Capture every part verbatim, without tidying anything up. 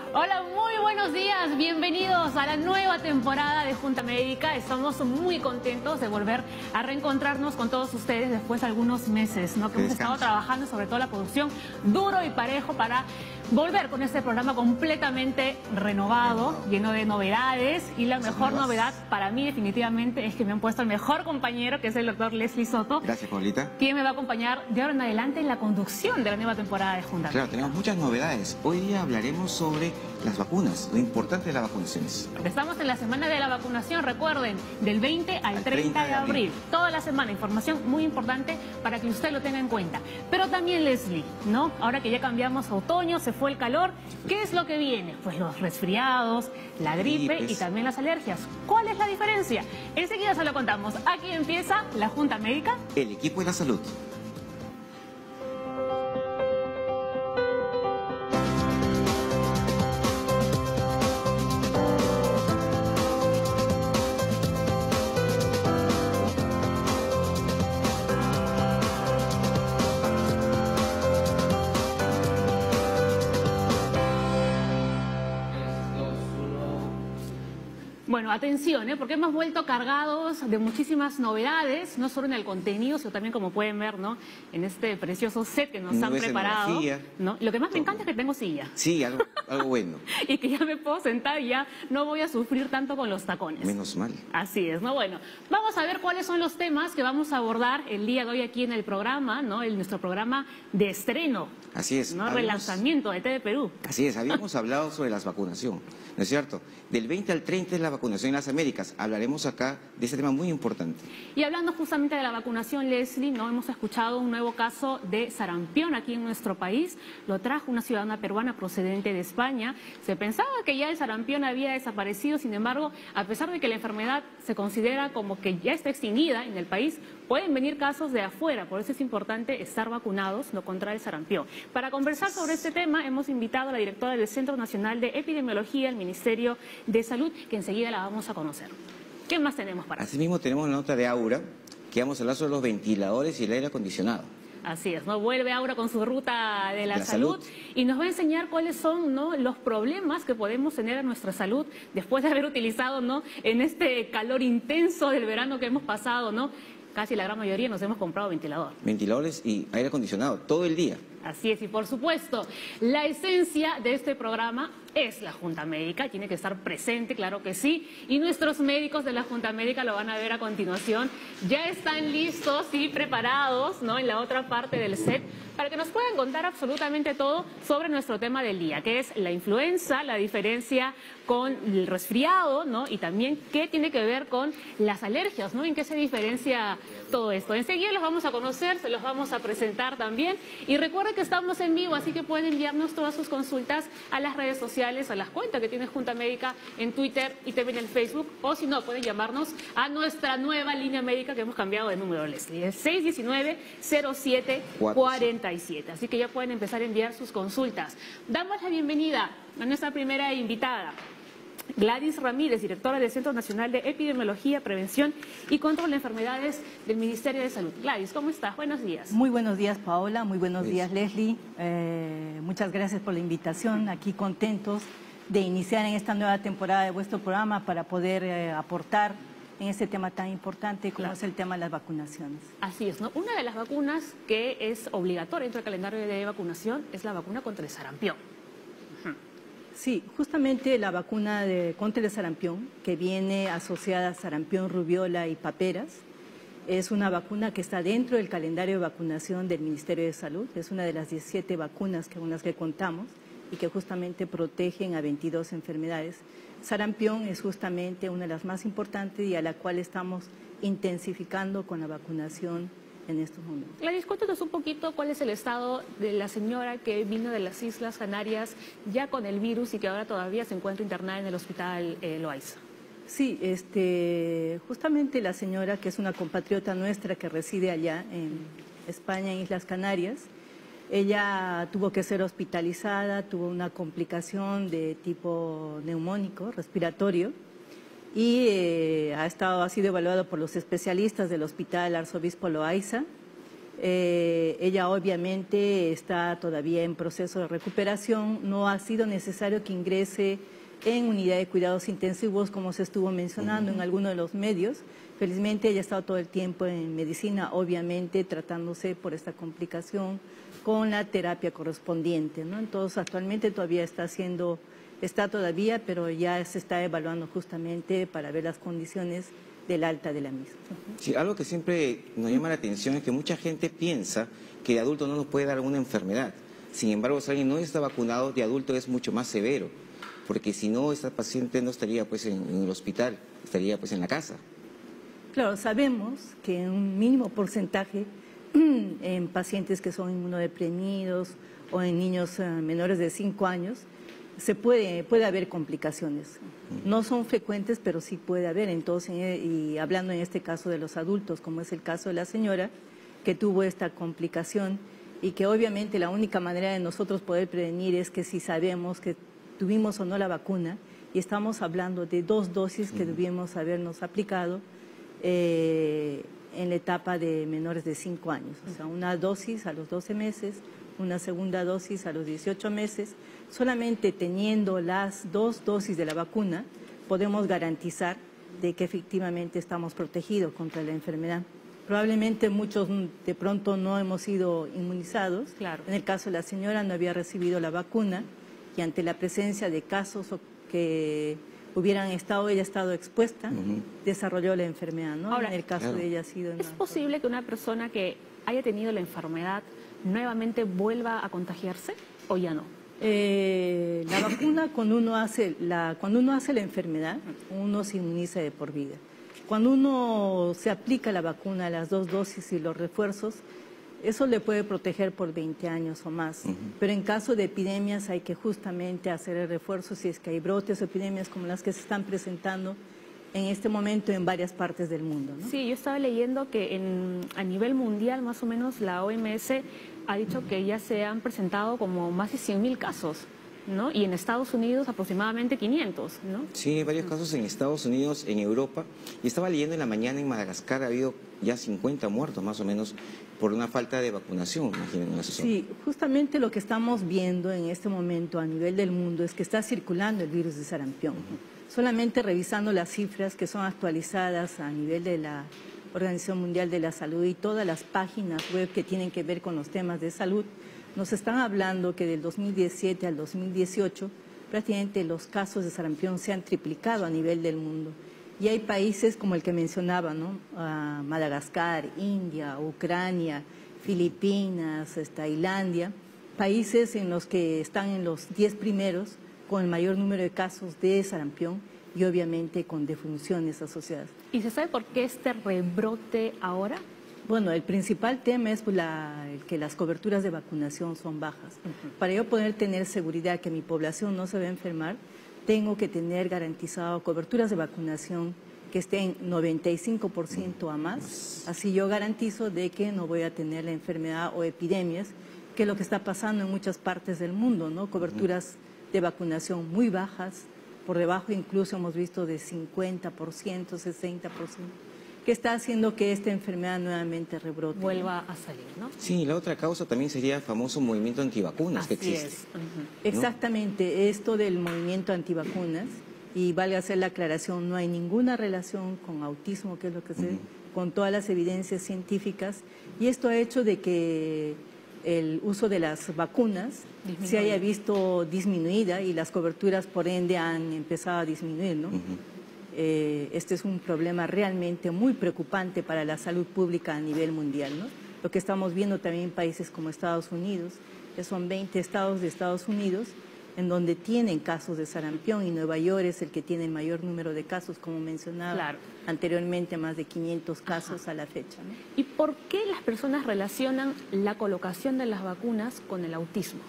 Hola, muy buenos días, bienvenidos a la nueva temporada de Junta Médica. Estamos muy contentos de volver a reencontrarnos con todos ustedes después de algunos meses, ¿no? Que hemos estado trabajando sobre todo la producción duro y parejo para volver con este programa completamente renovado, lleno de novedades, y la mejor novedad para mí definitivamente es que me han puesto el mejor compañero, que es el doctor Leslie Soto. Gracias, Paulita. Quien me va a acompañar de ahora en adelante en la conducción de la nueva temporada de Junta Médica. Claro, tenemos muchas novedades. Hoy día hablaremos sobre las vacunas, lo importante de las vacunaciones. Estamos en la semana de la vacunación, recuerden, del veinte al treinta de abril. Toda la semana, información muy importante para que usted lo tenga en cuenta. Pero también, Leslie, ¿no? Ahora que ya cambiamos a otoño, se fue el calor, ¿qué es lo que viene? Pues los resfriados, la gripe Gripes. y también las alergias. ¿Cuál es la diferencia? Enseguida se lo contamos. Aquí empieza la Junta Médica. El equipo de la salud. Bueno, atención, ¿eh? Porque hemos vuelto cargados de muchísimas novedades, no solo en el contenido, sino también, como pueden ver, ¿no? En este precioso set que nos no han preparado. ¿No? Lo que más me encanta es que tengo silla. Sí, algo, algo bueno. Y que ya me puedo sentar y ya no voy a sufrir tanto con los tacones. Menos mal. Así es, ¿no? Bueno, vamos a ver cuáles son los temas que vamos a abordar el día de hoy aquí en el programa, ¿no? En nuestro programa de estreno. Así es. ¿No? Habíamos... Relanzamiento de T V Perú. Así es, habíamos hablado sobre las vacunación, ¿no es cierto? Del veinte al treinta es la vacunación en las Américas. Hablaremos acá de este tema muy importante. Y hablando justamente de la vacunación, Leslie, ¿no? Hemos escuchado un nuevo caso de sarampión aquí en nuestro país. Lo trajo una ciudadana peruana procedente de España. Se pensaba que ya el sarampión había desaparecido, sin embargo, a pesar de que la enfermedad se considera como que ya está extinguida en el país, pueden venir casos de afuera. Por eso es importante estar vacunados, no contra el sarampión. Para conversar sobre este tema, hemos invitado a la directora del Centro Nacional de Epidemiología del Ministerio de Salud, que enseguida la vamos a conocer. ¿Qué más tenemos para Asimismo, mismo tenemos la nota de Aura, que vamos a hablar sobre los ventiladores y el aire acondicionado. Así es, ¿no? Vuelve Aura con su ruta de la, la salud, salud y nos va a enseñar cuáles son, ¿no?, los problemas que podemos tener en nuestra salud después de haber utilizado, ¿no?, en este calor intenso del verano que hemos pasado, ¿no? Casi la gran mayoría nos hemos comprado ventilador. Ventiladores y aire acondicionado todo el día. Así es, y por supuesto, la esencia de este programa es la Junta Médica, tiene que estar presente, claro que sí, y nuestros médicos de la Junta Médica lo van a ver a continuación. Ya están listos y preparados, ¿no?, en la otra parte del set, para que nos puedan contar absolutamente todo sobre nuestro tema del día, que es la influenza, la diferencia con el resfriado, ¿no?, y también qué tiene que ver con las alergias, ¿no?, en qué se diferencia todo esto. Enseguida los vamos a conocer, se los vamos a presentar también, y recuerden que estamos en vivo, así que pueden enviarnos todas sus consultas a las redes sociales, a las cuentas que tiene Junta Médica en Twitter y también en Facebook, o si no, pueden llamarnos a nuestra nueva línea médica que hemos cambiado de número, Leslie, el seis uno nueve, cero siete cuatro siete. Así que ya pueden empezar a enviar sus consultas. Damos la bienvenida a nuestra primera invitada, Gladys Ramírez, directora del Centro Nacional de Epidemiología, Prevención y Control de Enfermedades del Ministerio de Salud. Gladys, ¿cómo estás? Buenos días. Muy buenos días, Paola. Muy buenos días, Leslie. Eh, muchas gracias por la invitación. Aquí contentos de iniciar en esta nueva temporada de vuestro programa para poder eh, aportar en este tema tan importante como claro. es el tema de las vacunaciones. Así es, ¿no? Una de las vacunas que es obligatoria dentro del calendario de vacunación es la vacuna contra el sarampión. Sí, justamente la vacuna de, contra el sarampión, que viene asociada a sarampión, rubiola y paperas, es una vacuna que está dentro del calendario de vacunación del Ministerio de Salud. Es una de las diecisiete vacunas con las que contamos y que justamente protegen a veintidós enfermedades. Sarampión es justamente una de las más importantes y a la cual estamos intensificando con la vacunación en estos momentos. Gladys, cuéntanos un poquito cuál es el estado de la señora que vino de las Islas Canarias ya con el virus y que ahora todavía se encuentra internada en el hospital eh, Loaiza. Sí, este, justamente la señora, que es una compatriota nuestra que reside allá en España, en Islas Canarias, ella tuvo que ser hospitalizada, tuvo una complicación de tipo neumónico, respiratorio, y eh, ha, estado, ha sido evaluado por los especialistas del Hospital Arzobispo Loaiza, Eh, ella obviamente está todavía en proceso de recuperación, no ha sido necesario que ingrese en unidad de cuidados intensivos como se estuvo mencionando uh-huh. en algunos de los medios. Felizmente ella ha estado todo el tiempo en medicina, obviamente tratándose por esta complicación con la terapia correspondiente, ¿no? Entonces actualmente todavía está haciendo, está todavía, pero ya se está evaluando justamente para ver las condiciones del alta de la misma. Sí, algo que siempre nos llama la atención es que mucha gente piensa que de adulto no nos puede dar alguna enfermedad. Sin embargo, si alguien no está vacunado, de adulto es mucho más severo, porque si no, esta paciente no estaría pues en, en el hospital, estaría pues en la casa. Claro, sabemos que un mínimo porcentaje en pacientes que son inmunodeprimidos o en niños menores de cinco años, se puede, puede haber complicaciones. No son frecuentes, pero sí puede haber. Entonces, y hablando en este caso de los adultos, como es el caso de la señora, que tuvo esta complicación y que obviamente la única manera de nosotros poder prevenir es que si sabemos que tuvimos o no la vacuna, y estamos hablando de dos dosis que debíamos habernos aplicado eh, en la etapa de menores de cinco años. O sea, una dosis a los doce meses, una segunda dosis a los dieciocho meses. Solamente teniendo las dos dosis de la vacuna podemos garantizar de que efectivamente estamos protegidos contra la enfermedad. Probablemente muchos de pronto no hemos sido inmunizados. Claro. En el caso de la señora no había recibido la vacuna y ante la presencia de casos que hubieran estado, ella ha estado expuesta, uh-huh. desarrolló la enfermedad, ¿no? Ahora, en el caso claro. de ella ha sido... ¿Es posible que una persona que haya tenido la enfermedad nuevamente vuelva a contagiarse o ya no? Eh, la vacuna, cuando uno, hace la, cuando uno hace la enfermedad, uno se inmuniza de por vida. Cuando uno se aplica la vacuna, las dos dosis y los refuerzos, eso le puede proteger por veinte años o más. Uh-huh. Pero en caso de epidemias hay que justamente hacer el refuerzo si es que hay brotes o epidemias como las que se están presentando en este momento en varias partes del mundo, ¿no? Sí, yo estaba leyendo que en, a nivel mundial más o menos la O M S ha dicho que ya se han presentado como más de cien mil casos, ¿no? Y en Estados Unidos aproximadamente quinientos, ¿no? Sí, hay varios casos en Estados Unidos, en Europa. Y estaba leyendo en la mañana en Madagascar ha habido ya cincuenta muertos más o menos por una falta de vacunación, imagínense eso. Sí, justamente lo que estamos viendo en este momento a nivel del mundo es que está circulando el virus de sarampión. Uh-huh. Solamente revisando las cifras que son actualizadas a nivel de la Organización Mundial de la Salud y todas las páginas web que tienen que ver con los temas de salud, nos están hablando que del dos mil diecisiete al dos mil dieciocho prácticamente los casos de sarampión se han triplicado a nivel del mundo. Y hay países como el que mencionaba, ¿no? Uh, Madagascar, India, Ucrania, Filipinas, Tailandia, países en los que están en los diez primeros con el mayor número de casos de sarampión y obviamente con defunciones asociadas. ¿Y se sabe por qué este rebrote ahora? Bueno, el principal tema es la, el que las coberturas de vacunación son bajas. Uh-huh. Para yo poder tener seguridad que mi población no se va a enfermar, tengo que tener garantizado coberturas de vacunación que estén noventa y cinco por ciento a más. Así yo garantizo de que no voy a tener la enfermedad o epidemias, que es lo que está pasando en muchas partes del mundo, ¿no? Coberturas de vacunación muy bajas, por debajo incluso hemos visto de cincuenta por ciento, sesenta por ciento, que está haciendo que esta enfermedad nuevamente rebrote. Vuelva a salir, ¿no? Sí, la otra causa también sería el famoso movimiento antivacunas Así que existe. Es. Uh-huh. ¿No? Exactamente, esto del movimiento antivacunas, y vale hacer la aclaración, no hay ninguna relación con autismo, que es lo que se ve, uh-huh. con todas las evidencias científicas, y esto ha hecho de que el uso de las vacunas Disminuye. se haya visto disminuida y las coberturas por ende han empezado a disminuir, ¿no? Uh-huh. eh, este es un problema realmente muy preocupante para la salud pública a nivel mundial, ¿no? Lo que estamos viendo también en países como Estados Unidos, que son veinte estados de Estados Unidos en donde tienen casos de sarampión y Nueva York es el que tiene el mayor número de casos, como mencionaba claro. anteriormente, más de quinientos casos Ajá. a la fecha, ¿no? ¿Y por qué las personas relacionan la colocación de las vacunas con el autismo?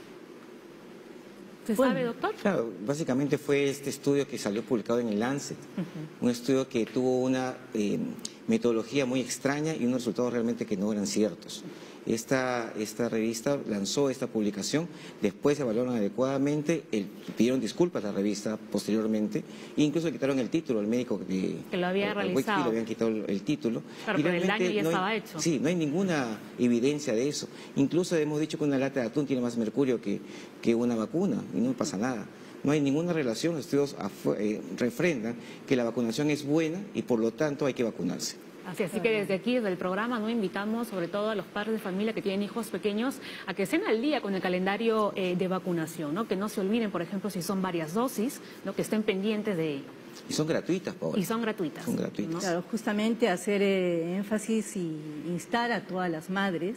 ¿Se bueno, sabe, doctor? Claro, básicamente fue este estudio que salió publicado en el Lancet, uh-huh. un estudio que tuvo una eh, metodología muy extraña y unos resultados realmente que no eran ciertos. esta, esta revista lanzó esta publicación, después se evaluaron adecuadamente, el, pidieron disculpas a la revista posteriormente, e incluso le quitaron el título al médico de, que lo había realizado. Le habían quitado el, el título. Claro, pero el daño ya no estaba hay, hecho. Sí, no hay ninguna evidencia de eso. Incluso hemos dicho que una lata de atún tiene más mercurio que, que una vacuna y no pasa nada. No hay ninguna relación, los estudios eh, refrendan que la vacunación es buena y por lo tanto hay que vacunarse. Así, así que desde aquí, desde el programa, no invitamos sobre todo a los padres de familia que tienen hijos pequeños a que estén al día con el calendario eh, de vacunación, ¿no? Que no se olviden, por ejemplo, si son varias dosis, ¿no? Que estén pendientes de ello. Y son gratuitas, Paola. Y son gratuitas. Son gratuitas. ¿no? Claro, justamente hacer eh, énfasis y instar a todas las madres,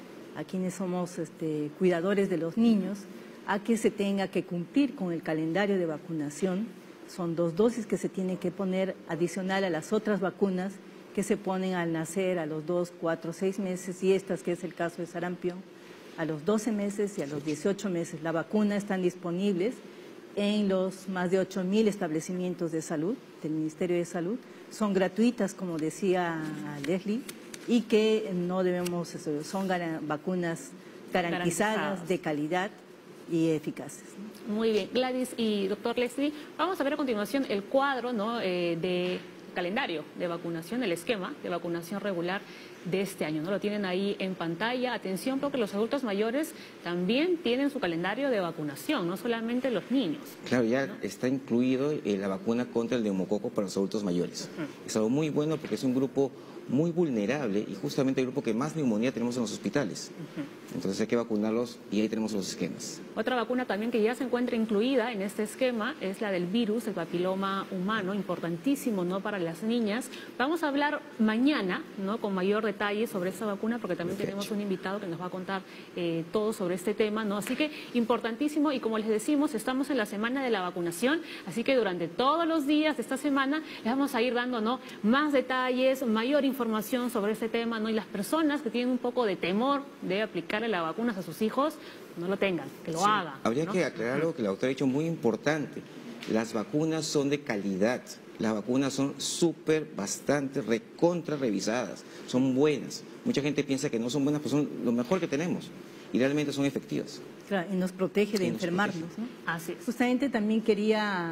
a quienes somos este, cuidadores de los niños, a que se tenga que cumplir con el calendario de vacunación. Son dos dosis que se tienen que poner adicional a las otras vacunas que se ponen al nacer a los dos, cuatro, seis meses y estas, que es el caso de sarampión, a los doce meses y a los dieciocho meses. La vacuna están disponibles en los más de ocho mil establecimientos de salud del Ministerio de Salud. Son gratuitas, como decía Leslie, y que no debemos, son vacunas garantizadas, garantizadas. de calidad y eficaces. Muy bien, Gladys y doctor Leslie, vamos a ver a continuación el cuadro, ¿no? eh, de calendario de vacunación, el esquema de vacunación regular de este año, ¿no? Lo tienen ahí en pantalla. Atención, porque los adultos mayores también tienen su calendario de vacunación, no solamente los niños. Claro, ya ¿no? está incluido eh, la vacuna contra el neumococo para los adultos mayores. Uh-huh. Es algo muy bueno porque es un grupo muy vulnerable y justamente el grupo que más neumonía tenemos en los hospitales. Uh-huh. Entonces hay que vacunarlos y ahí tenemos los esquemas. Otra vacuna también que ya se encuentra incluida en este esquema es la del virus, el papiloma humano, importantísimo, ¿no? Para las niñas. Vamos a hablar mañana, ¿no? Con mayor detalle sobre esta vacuna, porque también Perfecto. tenemos un invitado que nos va a contar eh, todo sobre este tema, ¿no? Así que importantísimo, y como les decimos, estamos en la semana de la vacunación, así que durante todos los días de esta semana les vamos a ir dando, ¿no? más detalles, mayor información sobre este tema, ¿no? Y las personas que tienen un poco de temor de aplicarle las vacunas a sus hijos, no lo tengan, que lo sí, hagan. Habría ¿no? que aclarar algo que la doctora ha dicho muy importante. Las vacunas son de calidad. Las vacunas son súper, bastante, recontra revisadas. Son buenas. Mucha gente piensa que no son buenas, pues son lo mejor que tenemos. Y realmente son efectivas. Claro, y nos protege de y enfermarnos, protege. ¿no? Así es. Justamente también quería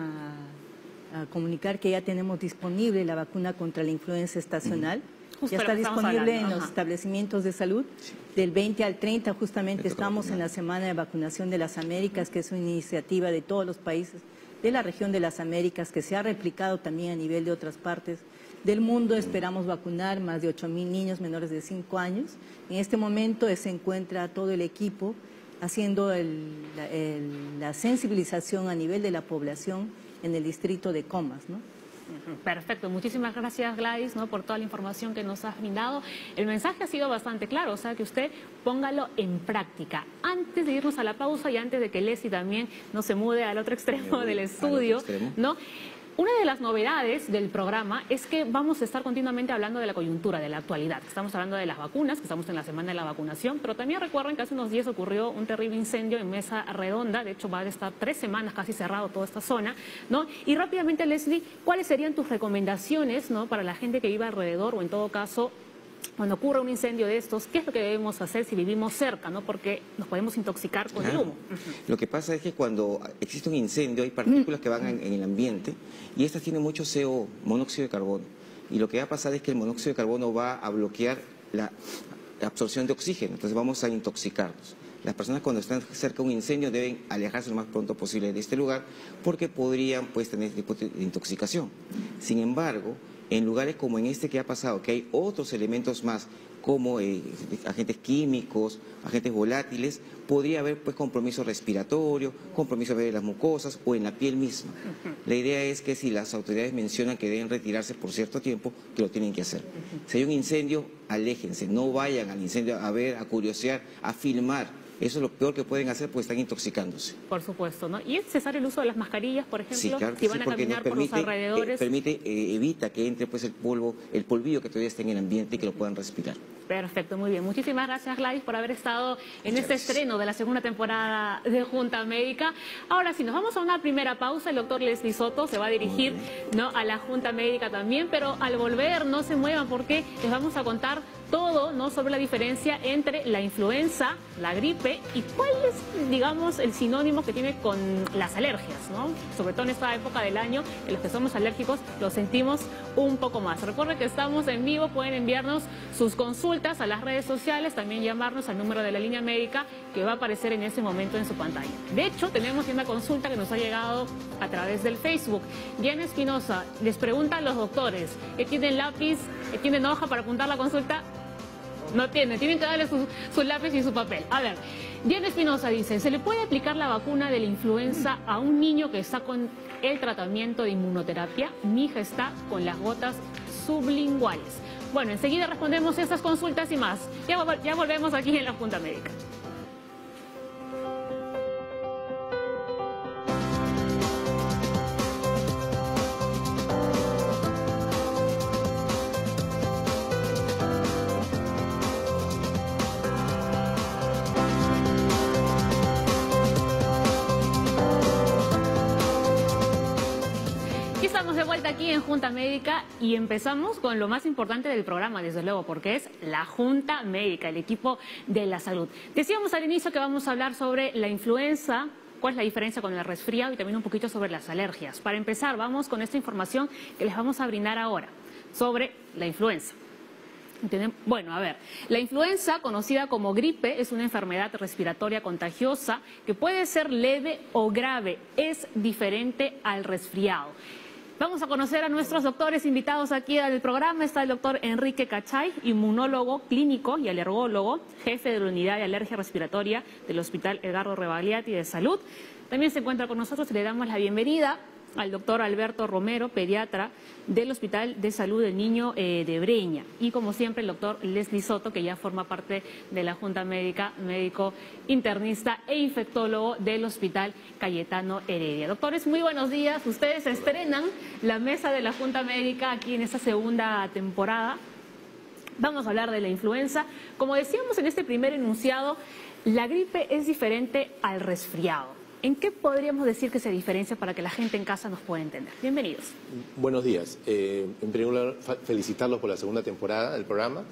a comunicar que ya tenemos disponible la vacuna contra la influenza estacional. Uh-huh. Justo ya está disponible en Ajá. los establecimientos de salud. Sí. Del veinte al treinta justamente estamos en la Semana de Vacunación de las Américas, que es una iniciativa de todos los países de la región de las Américas, que se ha replicado también a nivel de otras partes del mundo. Esperamos vacunar más de ocho mil niños menores de cinco años. En este momento se encuentra todo el equipo haciendo el, la, el, la sensibilización a nivel de la población en el distrito de Comas, ¿no? Perfecto, muchísimas gracias Gladys, ¿no? por toda la información que nos has brindado. El mensaje ha sido bastante claro, o sea que usted póngalo en práctica. Antes de irnos a la pausa y antes de que Leslie también no se mude al otro extremo del estudio, ¿no? Una de las novedades del programa es que vamos a estar continuamente hablando de la coyuntura, de la actualidad. Estamos hablando de las vacunas, que estamos en la semana de la vacunación, pero también recuerden que hace unos días ocurrió un terrible incendio en Mesa Redonda. De hecho, va a estar tres semanas casi cerrado toda esta zona, ¿no? Y rápidamente, Leslie, ¿cuáles serían tus recomendaciones, ¿no? para la gente que vive alrededor, o en todo caso, cuando ocurre un incendio de estos, ¿qué es lo que debemos hacer si vivimos cerca, ¿no? Porque nos podemos intoxicar con claro. el humo. Lo que pasa es que cuando existe un incendio hay partículas que van en, en el ambiente y estas tienen mucho C O, monóxido de carbono. Y lo que va a pasar es que el monóxido de carbono va a bloquear la absorción de oxígeno, entonces vamos a intoxicarnos. Las personas cuando están cerca de un incendio deben alejarse lo más pronto posible de este lugar porque podrían pues tener este tipo de intoxicación. Sin embargo, en lugares como en este que ha pasado, que hay otros elementos más, como eh, agentes químicos, agentes volátiles, podría haber pues compromiso respiratorio, compromiso de las mucosas o en la piel misma. La idea es que si las autoridades mencionan que deben retirarse por cierto tiempo, que lo tienen que hacer. Si hay un incendio, aléjense, no vayan al incendio a ver, a curiosear, a filmar. Eso es lo peor que pueden hacer porque están intoxicándose. Por supuesto, ¿no? ¿Y es necesario el uso de las mascarillas, por ejemplo? Sí, claro que si van sí, a porque caminar permite, por los alrededores. Eh, permite, eh, evita que entre pues el polvo, el polvillo que todavía está en el ambiente y que lo puedan respirar. Perfecto, muy bien. Muchísimas gracias, Gladys, por haber estado en Muchas este gracias. estreno de la segunda temporada de Junta Médica. Ahora sí, nos vamos a una primera pausa. El doctor Leslie Soto se va a dirigir, ¿no? a la Junta Médica también, pero al volver no se muevan porque les vamos a contar todo, ¿no?, sobre la diferencia entre la influenza, la gripe y cuál es, digamos, el sinónimo que tiene con las alergias, ¿no? Sobre todo en esta época del año, que los que somos alérgicos lo sentimos un poco más. Recuerden que estamos en vivo, pueden enviarnos sus consultas a las redes sociales, también llamarnos al número de la línea médica que va a aparecer en ese momento en su pantalla. De hecho, tenemos una consulta que nos ha llegado a través del Facebook. Diana Espinosa les pregunta a los doctores, ¿que tienen lápiz, que tienen hoja para apuntar la consulta? No tiene, tienen que darle su, su lápiz y su papel. A ver, Diana Espinosa dice, ¿se le puede aplicar la vacuna de la influenza a un niño que está con el tratamiento de inmunoterapia? Mi hija está con las gotas sublinguales. Bueno, enseguida respondemos estas consultas y más. Ya, ya volvemos aquí en la Junta Médica. Aquí en Junta Médica y empezamos con lo más importante del programa, desde luego, porque es la Junta Médica, el equipo de la salud. Decíamos al inicio que vamos a hablar sobre la influenza, cuál es la diferencia con el resfriado y también un poquito sobre las alergias. Para empezar, vamos con esta información que les vamos a brindar ahora sobre la influenza. Bueno, a ver, la influenza, conocida como gripe, es una enfermedad respiratoria contagiosa que puede ser leve o grave, es diferente al resfriado. Vamos a conocer a nuestros doctores invitados aquí al programa. Está el doctor Enrique Cachay, inmunólogo clínico y alergólogo, jefe de la unidad de alergia respiratoria del Hospital Edgardo Rebagliati de Salud. También se encuentra con nosotros y le damos la bienvenida al doctor Alberto Romero, pediatra del Hospital de Salud del Niño eh, de Breña. Y como siempre el doctor Leslie Soto, que ya forma parte de la Junta Médica, médico internista e infectólogo del Hospital Cayetano Heredia. Doctores, muy buenos días. Ustedes estrenan la mesa de la Junta Médica aquí en esta segunda temporada. Vamos a hablar de la influenza. Como decíamos en este primer enunciado, la gripe es diferente al resfriado. ¿En qué podríamos decir que se diferencia para que la gente en casa nos pueda entender? Bienvenidos. Buenos días. Eh, en primer lugar, felicitarlos por la segunda temporada del programa.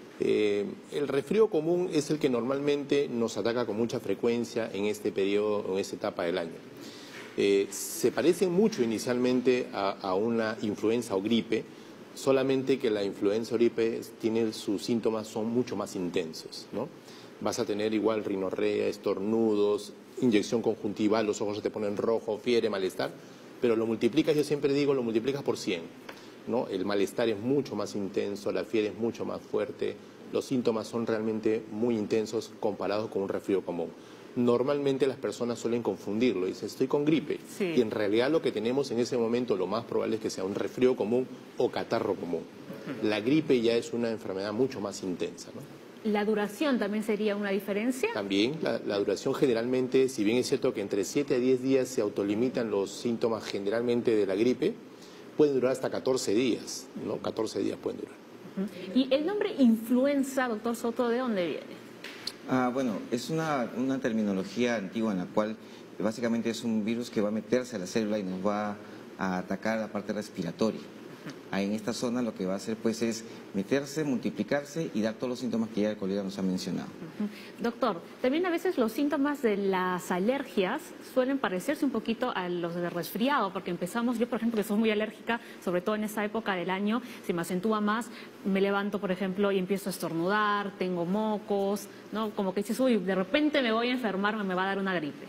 Eh, el resfrío común es el que normalmente nos ataca con mucha frecuencia en este periodo, en esta etapa del año. Eh, se parecen mucho inicialmente a, a una influenza o gripe, solamente que la influenza o gripe tiene sus síntomas son mucho más intensos, ¿no? Vas a tener igual rinorrea, estornudos, inyección conjuntival, los ojos se te ponen rojos, fiebre, malestar, pero lo multiplicas, yo siempre digo, lo multiplicas por cien, ¿no? El malestar es mucho más intenso, la fiebre es mucho más fuerte, los síntomas son realmente muy intensos comparados con un resfrío común. Normalmente las personas suelen confundirlo, dicen, estoy con gripe, sí. Y en realidad lo que tenemos en ese momento lo más probable es que sea un resfrío común o catarro común. Uh-huh. La gripe ya es una enfermedad mucho más intensa, ¿no? ¿La duración también sería una diferencia? También, la, la duración generalmente, si bien es cierto que entre siete a diez días se autolimitan los síntomas generalmente de la gripe, puede durar hasta catorce días, ¿no? catorce días pueden durar. Uh-huh. ¿Y el nombre influenza, doctor Soto, de dónde viene? Ah, bueno, es una, una terminología antigua en la cual básicamente es un virus que va a meterse a la célula y nos va a atacar la parte respiratoria. Ahí en esta zona lo que va a hacer pues es meterse, multiplicarse y dar todos los síntomas que ya el colega nos ha mencionado. Uh-huh. Doctor, también a veces los síntomas de las alergias suelen parecerse un poquito a los de resfriado, porque empezamos, yo por ejemplo que soy muy alérgica, sobre todo en esta época del año, se me acentúa más, me levanto por ejemplo y empiezo a estornudar, tengo mocos, ¿no? Como que dices, uy, de repente me voy a enfermar, me va a dar una gripe.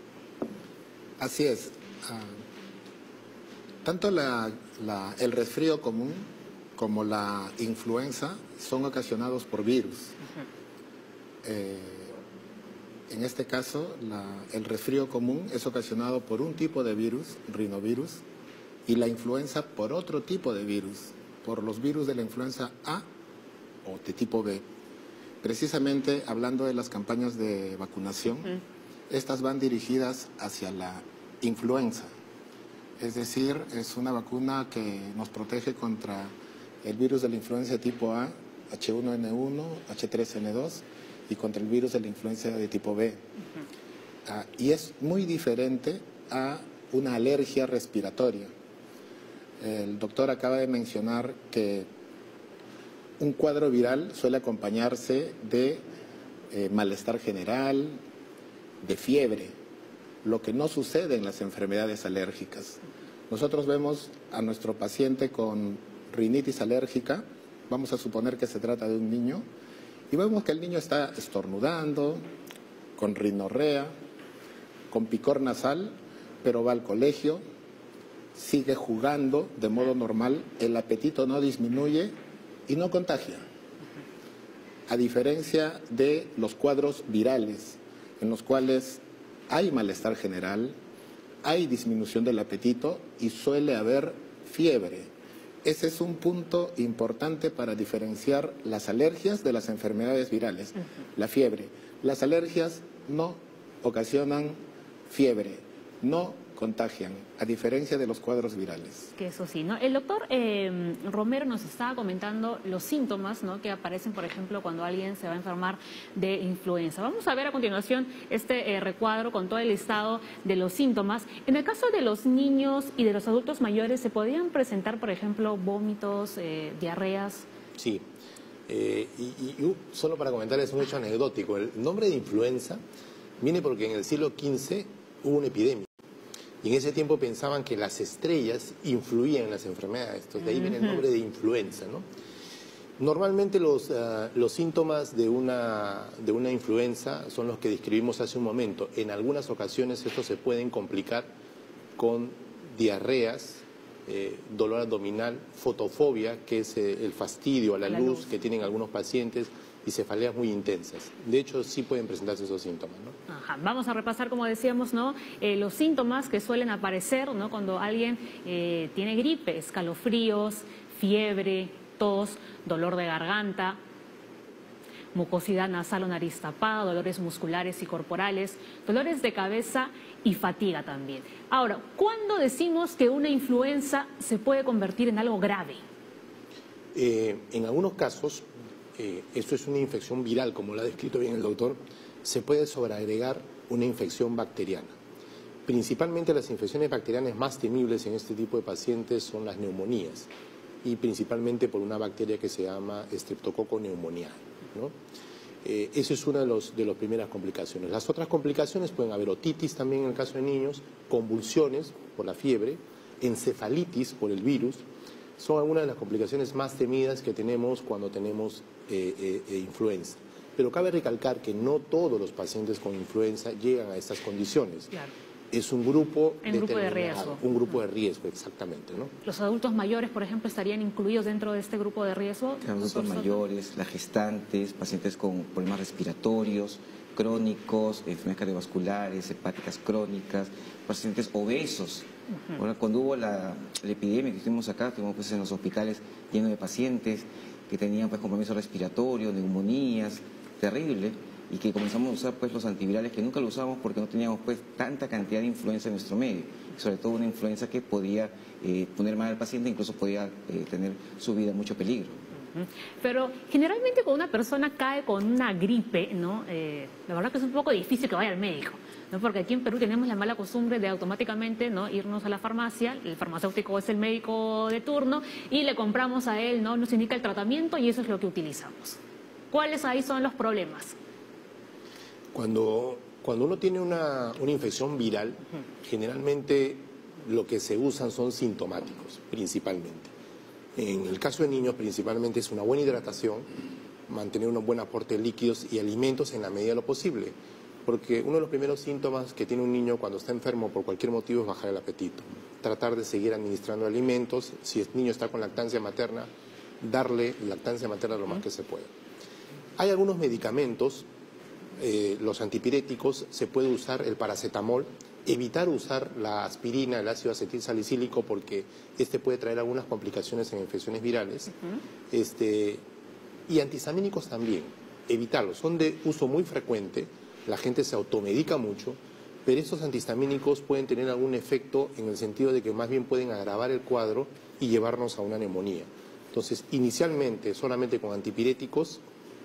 Así es. Uh... Tanto la, la, el resfrío común como la influenza son ocasionados por virus. Uh-huh. eh, en este caso, la, el resfrío común es ocasionado por un tipo de virus, rinovirus, y la influenza por otro tipo de virus, por los virus de la influenza A o de tipo B. Precisamente hablando de las campañas de vacunación, uh-huh. Estas van dirigidas hacia la influenza. Es decir, es una vacuna que nos protege contra el virus de la influenza de tipo A, H uno N uno, H tres N dos y contra el virus de la influenza de tipo B. Uh-huh. uh, y es muy diferente a una alergia respiratoria. El doctor acaba de mencionar que un cuadro viral suele acompañarse de eh, malestar general, de fiebre, lo que no sucede en las enfermedades alérgicas. Nosotros vemos a nuestro paciente con rinitis alérgica, vamos a suponer que se trata de un niño, y vemos que el niño está estornudando, con rinorrea, con picor nasal, pero va al colegio, sigue jugando de modo normal, el apetito no disminuye y no contagia. A diferencia de los cuadros virales, en los cuales hay malestar general, hay disminución del apetito y suele haber fiebre. Ese es un punto importante para diferenciar las alergias de las enfermedades virales. La fiebre. Las alergias no ocasionan fiebre, no contagian, a diferencia de los cuadros virales. Que eso sí, ¿no? El doctor eh, Romero nos estaba comentando los síntomas, ¿no?, que aparecen, por ejemplo, cuando alguien se va a enfermar de influenza. Vamos a ver a continuación este eh, recuadro con todo el listado de los síntomas. En el caso de los niños y de los adultos mayores, ¿se podrían presentar, por ejemplo, vómitos, eh, diarreas? Sí. Eh, y, y, y solo para comentarles un hecho anecdótico, el nombre de influenza viene porque en el siglo quince hubo una epidemia. Y en ese tiempo pensaban que las estrellas influían en las enfermedades. Entonces, de ahí viene el nombre de influenza, ¿no? Normalmente los, uh, los síntomas de una, de una influenza son los que describimos hace un momento. En algunas ocasiones estos se pueden complicar con diarreas, eh, dolor abdominal, fotofobia, que es eh, el fastidio a la, la luz, luz que tienen algunos pacientes, y cefaleas muy intensas. De hecho, sí pueden presentarse esos síntomas, ¿no? Ajá. Vamos a repasar, como decíamos, ¿no?, eh, los síntomas que suelen aparecer, ¿no?, cuando alguien eh, tiene gripe: escalofríos, fiebre, tos, dolor de garganta, mucosidad nasal o nariz tapada, dolores musculares y corporales, dolores de cabeza y fatiga también. Ahora, ¿cuándo decimos que una influenza se puede convertir en algo grave? Eh, en algunos casos, Eh, esto es una infección viral, como lo ha descrito bien el doctor, se puede sobreagregar una infección bacteriana. Principalmente las infecciones bacterianas más temibles en este tipo de pacientes son las neumonías, y principalmente por una bacteria que se llama Streptococcus pneumoniae, ¿no? Eh, esa es una de las de las primeras complicaciones. Las otras complicaciones pueden haber otitis también en el caso de niños, convulsiones por la fiebre, encefalitis por el virus. Son algunas de las complicaciones más temidas que tenemos cuando tenemos eh, eh, eh, influenza. Pero cabe recalcar que no todos los pacientes con influenza llegan a estas condiciones. Claro. Es un grupo, un grupo de riesgo. Un grupo de riesgo, exactamente, ¿no? ¿Los adultos mayores, por ejemplo, estarían incluidos dentro de este grupo de riesgo? Los adultos mayores, las gestantes, pacientes con problemas respiratorios crónicos, enfermedades cardiovasculares, hepáticas crónicas, pacientes obesos. Uh-huh. Ahora, cuando hubo la, la epidemia que estuvimos acá, estuvimos pues, en los hospitales llenos de pacientes que tenían pues, compromiso respiratorio, neumonías, terrible, y que comenzamos a usar pues, los antivirales que nunca lo usábamos porque no teníamos pues, tanta cantidad de influenza en nuestro medio, y sobre todo una influenza que podía eh, poner mal al paciente, incluso podía eh, tener su vida en mucho peligro. Pero generalmente cuando una persona cae con una gripe, ¿no? Eh, la verdad que es un poco difícil que vaya al médico, ¿no? Porque aquí en Perú tenemos la mala costumbre de automáticamente, ¿no?, irnos a la farmacia, el farmacéutico es el médico de turno y le compramos a él, ¿no?, nos indica el tratamiento y eso es lo que utilizamos. ¿Cuáles ahí son los problemas? Cuando, cuando uno tiene una, una infección viral, uh-huh, generalmente lo que se usan son sintomáticos, principalmente. En el caso de niños, principalmente es una buena hidratación, mantener un buen aporte de líquidos y alimentos en la medida de lo posible, porque uno de los primeros síntomas que tiene un niño cuando está enfermo por cualquier motivo es bajar el apetito. Tratar de seguir administrando alimentos, si el niño está con lactancia materna, darle lactancia materna lo más que se pueda. Hay algunos medicamentos, eh, los antipiréticos, se puede usar el paracetamol, evitar usar la aspirina, el ácido acetil salicílico, porque este puede traer algunas complicaciones en infecciones virales. Uh-huh. este, y antihistamínicos también, evitarlos. Son de uso muy frecuente, la gente se automedica mucho, pero estos antihistamínicos pueden tener algún efecto en el sentido de que más bien pueden agravar el cuadro y llevarnos a una neumonía. Entonces, inicialmente solamente con antipiréticos,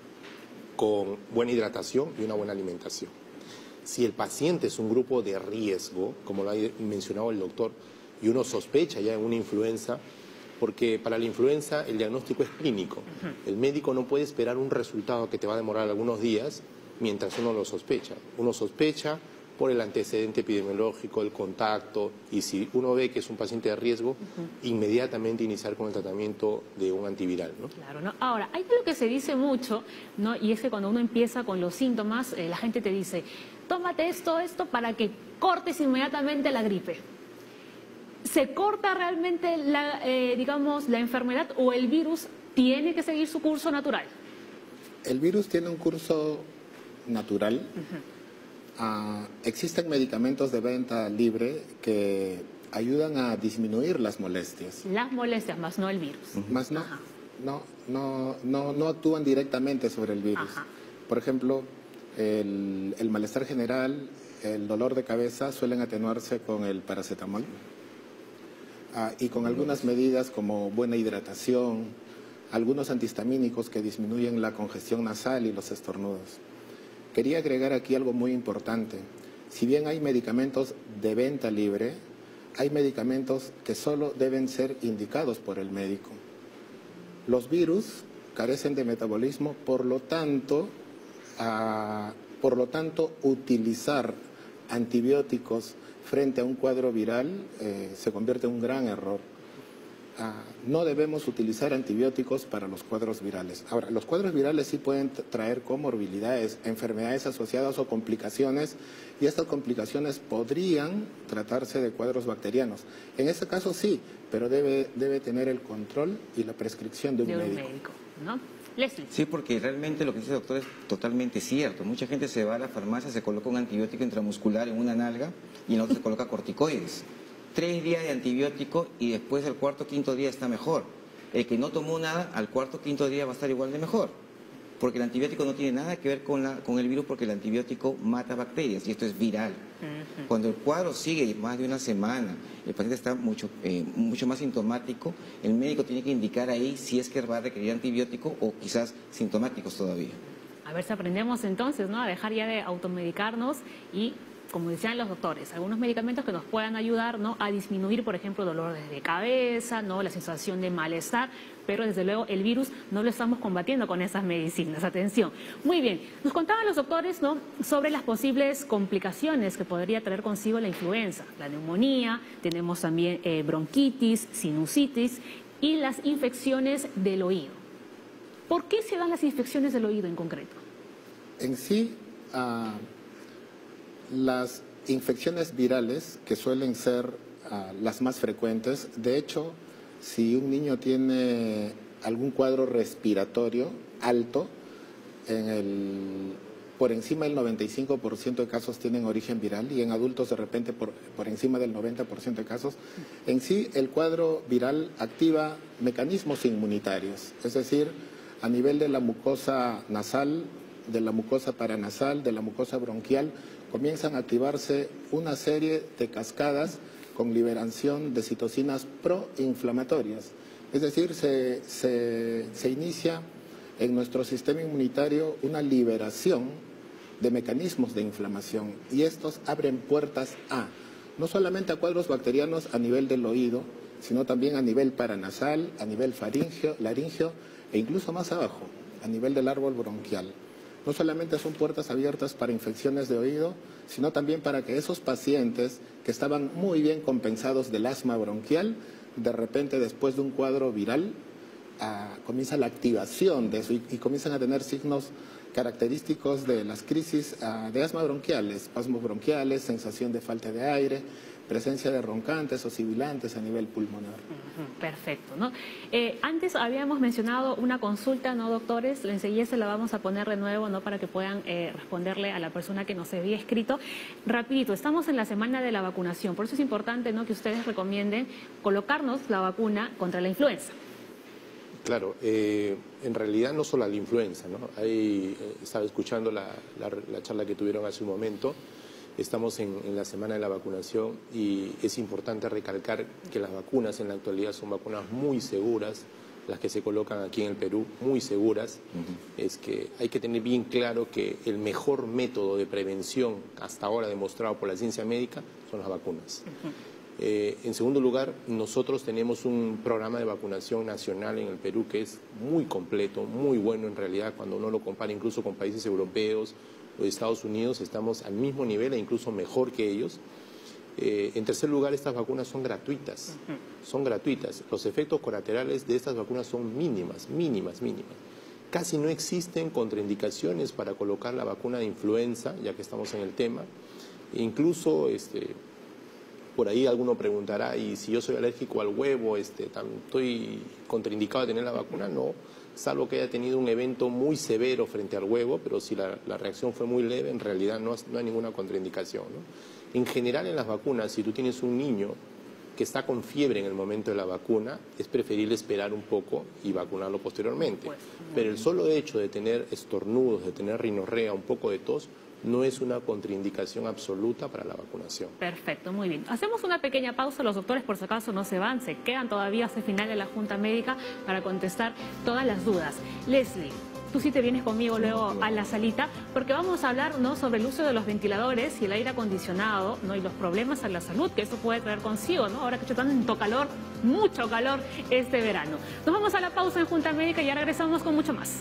con buena hidratación y una buena alimentación. Si el paciente es un grupo de riesgo, como lo ha mencionado el doctor, y uno sospecha ya en una influenza, porque para la influenza el diagnóstico es clínico. Uh-huh. El médico no puede esperar un resultado que te va a demorar algunos días mientras uno lo sospecha. Uno sospecha por el antecedente epidemiológico, el contacto, y si uno ve que es un paciente de riesgo, uh-huh, inmediatamente iniciar con el tratamiento de un antiviral, ¿no? Claro, ¿no? Ahora, hay algo que se dice mucho, ¿no? Y es que cuando uno empieza con los síntomas, eh, la gente te dice, tómate esto, esto, para que cortes inmediatamente la gripe. ¿Se corta realmente, la, eh, digamos, la enfermedad o el virus tiene que seguir su curso natural? El virus tiene un curso natural. Uh-huh. Uh, existen medicamentos de venta libre que ayudan a disminuir las molestias. Las molestias, más no el virus. Uh-huh. Más no, no, no, no, no actúan directamente sobre el virus. Ajá. Por ejemplo, el, el malestar general, el dolor de cabeza suelen atenuarse con el paracetamol uh, y con algunas medidas como buena hidratación, algunos antihistamínicos que disminuyen la congestión nasal y los estornudos. Quería agregar aquí algo muy importante. Si bien hay medicamentos de venta libre, hay medicamentos que solo deben ser indicados por el médico. Los virus carecen de metabolismo, por lo tanto, uh, por lo tanto utilizar antibióticos frente a un cuadro viral eh, se convierte en un gran error. Uh, no debemos utilizar antibióticos para los cuadros virales. Ahora, los cuadros virales sí pueden traer comorbilidades, enfermedades asociadas o complicaciones, y estas complicaciones podrían tratarse de cuadros bacterianos. En ese caso sí, pero debe, debe tener el control y la prescripción de un, de un médico. médico, ¿no? Leslie. Sí, porque realmente lo que dice el doctor es totalmente cierto. Mucha gente se va a la farmacia, se coloca un antibiótico intramuscular en una nalga y en la otra se coloca corticoides. Tres días de antibiótico y después el cuarto o quinto día está mejor. El que no tomó nada, al cuarto o quinto día va a estar igual de mejor. Porque el antibiótico no tiene nada que ver con, la, con el virus, porque el antibiótico mata bacterias y esto es viral. Uh-huh. Cuando el cuadro sigue más de una semana, el paciente está mucho, eh, mucho más sintomático, el médico tiene que indicar ahí si es que va a requerir antibiótico o quizás sintomáticos todavía. A ver si aprendemos entonces, ¿no?, a dejar ya de automedicarnos y, como decían los doctores, algunos medicamentos que nos puedan ayudar, ¿no?, a disminuir, por ejemplo, dolores de cabeza, ¿no?, la sensación de malestar, pero desde luego el virus no lo estamos combatiendo con esas medicinas. Atención. Muy bien, nos contaban los doctores, ¿no?, sobre las posibles complicaciones que podría traer consigo la influenza, la neumonía, tenemos también eh, bronquitis, sinusitis y las infecciones del oído. ¿Por qué se dan las infecciones del oído en concreto? En sí, uh... las infecciones virales, que suelen ser uh, las más frecuentes, de hecho, si un niño tiene algún cuadro respiratorio alto, en el, por encima del noventa y cinco por ciento de casos tienen origen viral, y en adultos de repente por, por encima del noventa por ciento de casos, en sí el cuadro viral activa mecanismos inmunitarios, es decir, a nivel de la mucosa nasal, de la mucosa paranasal, de la mucosa bronquial, comienzan a activarse una serie de cascadas con liberación de citocinas proinflamatorias. Es decir, se, se, se inicia en nuestro sistema inmunitario una liberación de mecanismos de inflamación, y estos abren puertas a, no solamente a cuadros bacterianos a nivel del oído, sino también a nivel paranasal, a nivel faringeo, laringeo e incluso más abajo, a nivel del árbol bronquial. No solamente son puertas abiertas para infecciones de oído, sino también para que esos pacientes que estaban muy bien compensados del asma bronquial, de repente después de un cuadro viral, uh, comienza la activación de eso y, y comienzan a tener signos característicos de las crisis uh, de asma bronquiales, espasmos bronquiales, sensación de falta de aire, presencia de roncantes o sibilantes a nivel pulmonar. Perfecto, ¿no? Eh, antes habíamos mencionado una consulta, ¿no, doctores? Enseguida se la vamos a poner de nuevo, ¿no?, para que puedan eh, responderle a la persona que nos había escrito. Rapidito, estamos en la semana de la vacunación, por eso es importante, ¿no?, que ustedes recomienden colocarnos la vacuna contra la influenza. Claro, eh, en realidad no solo la influenza, ¿no? Ahí, eh, estaba escuchando la, la, la charla que tuvieron hace un momento. Estamos en, en la semana de la vacunación y es importante recalcar que las vacunas en la actualidad son vacunas muy seguras, las que se colocan aquí en el Perú, muy seguras. Uh-huh. Es que hay que tener bien claro que el mejor método de prevención hasta ahora demostrado por la ciencia médica son las vacunas. Uh-huh. Eh, en segundo lugar, nosotros tenemos un programa de vacunación nacional en el Perú que es muy completo, muy bueno en realidad, cuando uno lo compara incluso con países europeos o de Estados Unidos, estamos al mismo nivel e incluso mejor que ellos. Eh, en tercer lugar, estas vacunas son gratuitas, son gratuitas. Los efectos colaterales de estas vacunas son mínimas, mínimas, mínimas. Casi no existen contraindicaciones para colocar la vacuna de influenza, ya que estamos en el tema. Incluso, este, por ahí alguno preguntará, ¿y si yo soy alérgico al huevo, este, estoy contraindicado a tener la vacuna? No, salvo que haya tenido un evento muy severo frente al huevo, pero si la, la reacción fue muy leve, en realidad no, no hay ninguna contraindicación, ¿no? En general, en las vacunas, si tú tienes un niño que está con fiebre en el momento de la vacuna, es preferible esperar un poco y vacunarlo posteriormente. Pero el solo hecho de tener estornudos, de tener rinorrea, un poco de tos, no es una contraindicación absoluta para la vacunación. Perfecto, muy bien. Hacemos una pequeña pausa, los doctores por si acaso no se van, se quedan todavía hasta el final de la Junta Médica para contestar todas las dudas. Leslie, tú sí te vienes conmigo luego a la salita, porque vamos a hablar, ¿no?, sobre el uso de los ventiladores y el aire acondicionado, ¿no?, y los problemas a la salud que eso puede traer consigo, ¿no?, ahora que está tanto calor, mucho calor este verano. Nos vamos a la pausa en Junta Médica y ya regresamos con mucho más.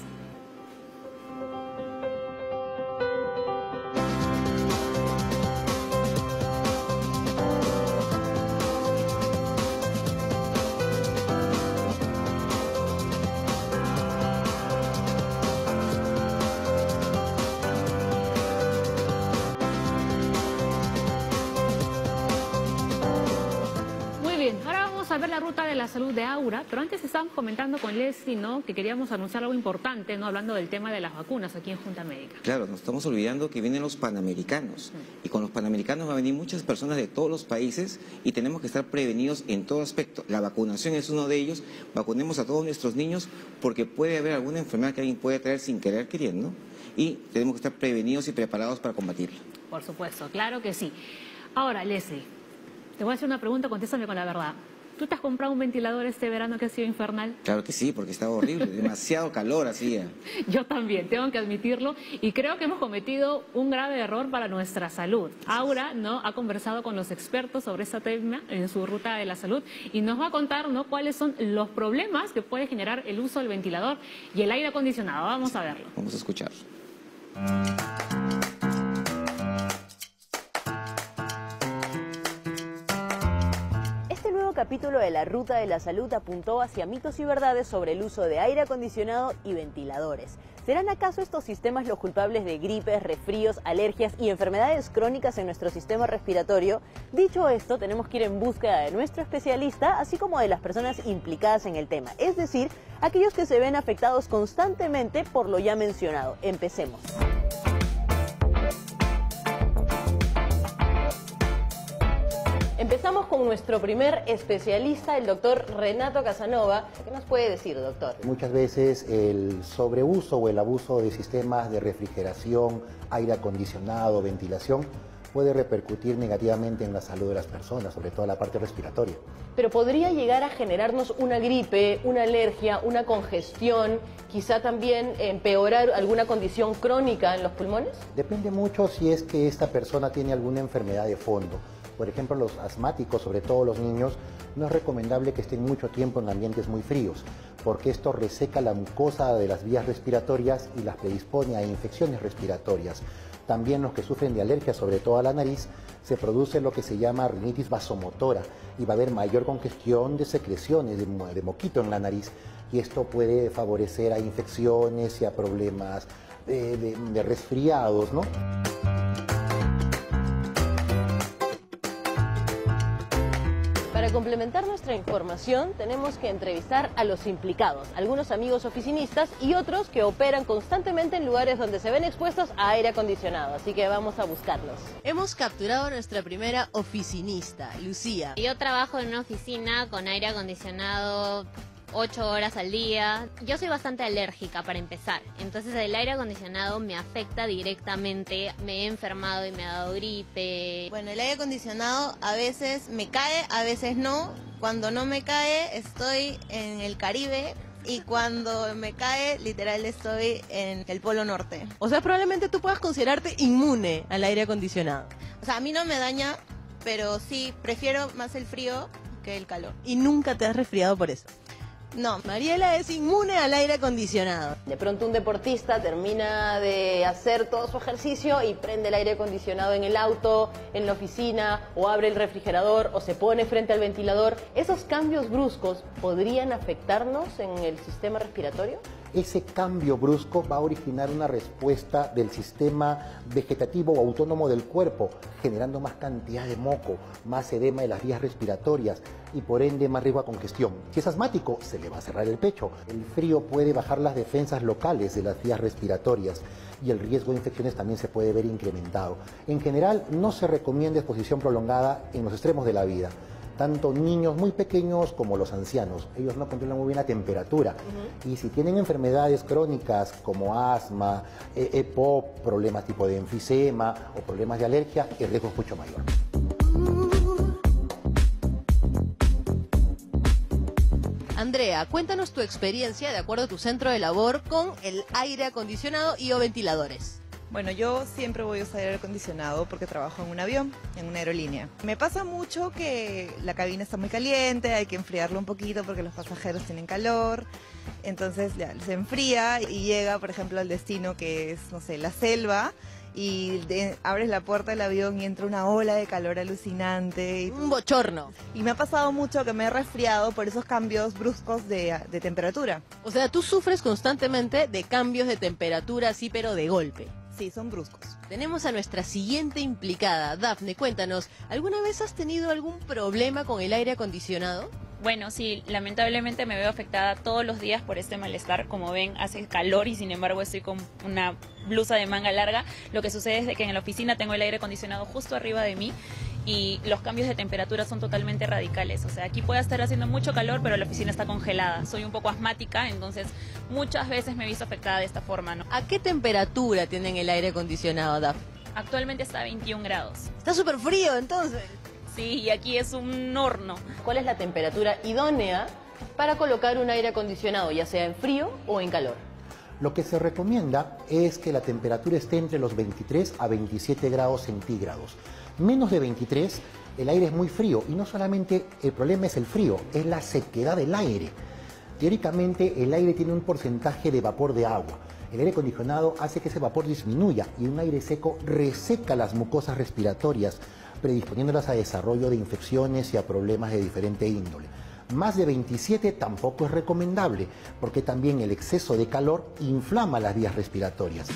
A ver la ruta de la salud de Aura, pero antes estábamos comentando con Leslie, ¿no?, que queríamos anunciar algo importante, ¿no?, hablando del tema de las vacunas aquí en Junta Médica. Claro, nos estamos olvidando que vienen los panamericanos, y con los panamericanos van a venir muchas personas de todos los países y tenemos que estar prevenidos en todo aspecto. La vacunación es uno de ellos, vacunemos a todos nuestros niños porque puede haber alguna enfermedad que alguien puede traer sin querer queriendo y tenemos que estar prevenidos y preparados para combatirla. Por supuesto, claro que sí. Ahora, Leslie, te voy a hacer una pregunta, contéstame con la verdad. ¿Tú te has comprado un ventilador este verano que ha sido infernal? Claro que sí, porque estaba horrible, demasiado calor hacía. Yo también, tengo que admitirlo, y creo que hemos cometido un grave error para nuestra salud. Aura, ¿no?, ha conversado con los expertos sobre este tema en su ruta de la salud y nos va a contar, ¿no?, cuáles son los problemas que puede generar el uso del ventilador y el aire acondicionado. Vamos a verlo. Vamos a escucharlo. Capítulo de la Ruta de la Salud apuntó hacia mitos y verdades sobre el uso de aire acondicionado y ventiladores. ¿Serán acaso estos sistemas los culpables de gripes, resfríos, alergias y enfermedades crónicas en nuestro sistema respiratorio? Dicho esto, tenemos que ir en búsqueda de nuestro especialista, así como de las personas implicadas en el tema, es decir, aquellos que se ven afectados constantemente por lo ya mencionado. Empecemos. Empezamos con nuestro primer especialista, el doctor Renato Casanova. ¿Qué nos puede decir, doctor? Muchas veces el sobreuso o el abuso de sistemas de refrigeración, aire acondicionado, ventilación, puede repercutir negativamente en la salud de las personas, sobre todo la parte respiratoria. Pero podría llegar a generarnos una gripe, una alergia, una congestión, quizá también empeorar alguna condición crónica en los pulmones. Depende mucho si es que esta persona tiene alguna enfermedad de fondo. Por ejemplo, los asmáticos, sobre todo los niños, no es recomendable que estén mucho tiempo en ambientes muy fríos, porque esto reseca la mucosa de las vías respiratorias y las predispone a infecciones respiratorias. También los que sufren de alergias, sobre todo a la nariz, se produce lo que se llama rinitis vasomotora y va a haber mayor congestión de secreciones, de, de moquito en la nariz, y esto puede favorecer a infecciones y a problemas de, de, de resfriados, ¿no? Para complementar nuestra información, tenemos que entrevistar a los implicados, algunos amigos oficinistas y otros que operan constantemente en lugares donde se ven expuestos a aire acondicionado, así que vamos a buscarlos. Hemos capturado a nuestra primera oficinista, Lucía. Yo trabajo en una oficina con aire acondicionado ocho horas al día. Yo soy bastante alérgica para empezar, entonces el aire acondicionado me afecta directamente. Me he enfermado y me ha dado gripe. Bueno, el aire acondicionado a veces me cae, a veces no. Cuando no me cae estoy en el Caribe y cuando me cae literal estoy en el Polo Norte. O sea, probablemente tú puedas considerarte inmune al aire acondicionado. O sea, a mí no me daña pero sí, prefiero más el frío que el calor. ¿Y nunca te has resfriado por eso? No. Mariela es inmune al aire acondicionado. De pronto un deportista termina de hacer todo su ejercicio y prende el aire acondicionado en el auto, en la oficina, o abre el refrigerador, o se pone frente al ventilador. ¿Esos cambios bruscos podrían afectarnos en el sistema respiratorio? Ese cambio brusco va a originar una respuesta del sistema vegetativo o autónomo del cuerpo, generando más cantidad de moco, más edema de las vías respiratorias y por ende más riesgo a congestión. Si es asmático, se le va a cerrar el pecho. El frío puede bajar las defensas locales de las vías respiratorias y el riesgo de infecciones también se puede ver incrementado. En general, no se recomienda exposición prolongada en los extremos de la vida. Tanto niños muy pequeños como los ancianos. Ellos no controlan muy bien la temperatura. Uh-huh. Y si tienen enfermedades crónicas como asma, E P O P, problemas tipo de enfisema o problemas de alergia, el riesgo es mucho mayor. Andrea, cuéntanos tu experiencia de acuerdo a tu centro de labor con el aire acondicionado y o ventiladores. Bueno, yo siempre voy a usar aire acondicionado porque trabajo en un avión, en una aerolínea. Me pasa mucho que la cabina está muy caliente, hay que enfriarlo un poquito porque los pasajeros tienen calor. Entonces ya, se enfría y llega, por ejemplo, al destino que es, no sé, la selva. Y de, abres la puerta del avión y entra una ola de calor alucinante. Y, un bochorno. Y me ha pasado mucho que me he resfriado por esos cambios bruscos de, de temperatura. O sea, tú sufres constantemente de cambios de temperatura, así pero de golpe. Sí, son bruscos. Tenemos a nuestra siguiente implicada. Dafne, cuéntanos, ¿alguna vez has tenido algún problema con el aire acondicionado? Bueno, sí, lamentablemente me veo afectada todos los días por este malestar. Como ven, hace calor y sin embargo estoy con una blusa de manga larga. Lo que sucede es de que en la oficina tengo el aire acondicionado justo arriba de mí y los cambios de temperatura son totalmente radicales. O sea, aquí puede estar haciendo mucho calor, pero la oficina está congelada. Soy un poco asmática, entonces muchas veces me he visto afectada de esta forma, ¿no? ¿A qué temperatura tienen el aire acondicionado, Dafne? Actualmente está a veintiún grados. Está súper frío, entonces. Sí, y aquí es un horno. ¿Cuál es la temperatura idónea para colocar un aire acondicionado, ya sea en frío o en calor? Lo que se recomienda es que la temperatura esté entre los veintitrés a veintisiete grados centígrados. Menos de veintitrés, el aire es muy frío y no solamente el problema es el frío, es la sequedad del aire. Teóricamente el aire tiene un porcentaje de vapor de agua. El aire acondicionado hace que ese vapor disminuya y un aire seco reseca las mucosas respiratorias, predisponiéndolas a desarrollo de infecciones y a problemas de diferente índole. Más de veintisiete tampoco es recomendable, porque también el exceso de calor inflama las vías respiratorias.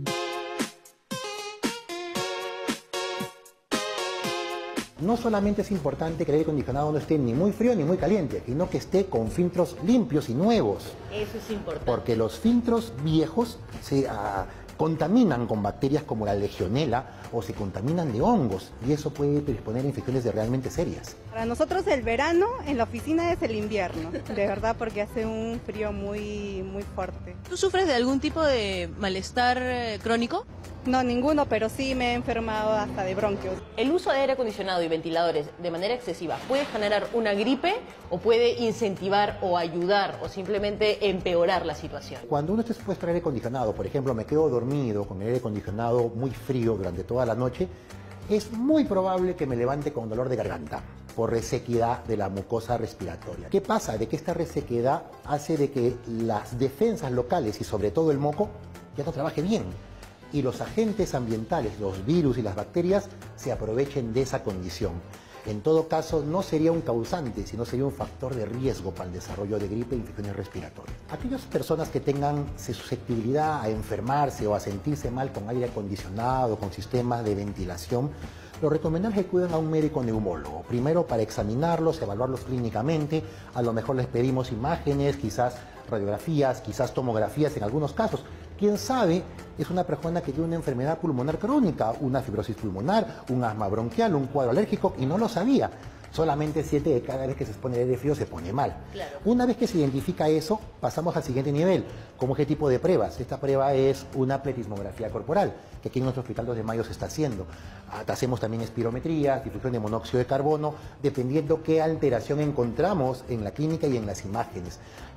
No solamente es importante que el aire acondicionado no esté ni muy frío ni muy caliente, sino que esté con filtros limpios y nuevos. Eso es importante. Porque los filtros viejos se uh, contaminan con bacterias como la legionela o se contaminan de hongos y eso puede predisponer a infecciones de realmente serias. Para nosotros el verano en la oficina es el invierno, de verdad, porque hace un frío muy, muy fuerte. ¿Tú sufres de algún tipo de malestar eh, crónico? No, ninguno, pero sí me he enfermado hasta de bronquios. ¿El uso de aire acondicionado y ventiladores de manera excesiva puede generar una gripe o puede incentivar o ayudar o simplemente empeorar la situación? Cuando uno está expuesto al aire acondicionado, por ejemplo, me quedo dormido con el aire acondicionado muy frío durante toda la noche, es muy probable que me levante con dolor de garganta por resequedad de la mucosa respiratoria. ¿Qué pasa? De que esta resequedad hace de que las defensas locales y sobre todo el moco ya no trabaje bien. Y los agentes ambientales, los virus y las bacterias, se aprovechen de esa condición. En todo caso, no sería un causante, sino sería un factor de riesgo para el desarrollo de gripe e infecciones respiratorias. Aquellas personas que tengan susceptibilidad a enfermarse o a sentirse mal con aire acondicionado, con sistemas de ventilación, lo recomendable es que acuden a un médico neumólogo. Primero para examinarlos, evaluarlos clínicamente, a lo mejor les pedimos imágenes, quizás radiografías, quizás tomografías en algunos casos. Quién sabe, es una persona que tiene una enfermedad pulmonar crónica, una fibrosis pulmonar, un asma bronquial, un cuadro alérgico y no lo sabía. Solamente siete de cada vez que se expone al aire frío se pone mal. Claro. Una vez que se identifica eso, pasamos al siguiente nivel. ¿Cómo qué tipo de pruebas? Esta prueba es una pletismografía corporal, que aquí en nuestro Hospital dos de Mayo se está haciendo. Hacemos también espirometría, difusión de monóxido de carbono, dependiendo qué alteración encontramos en la clínica y en las imágenes.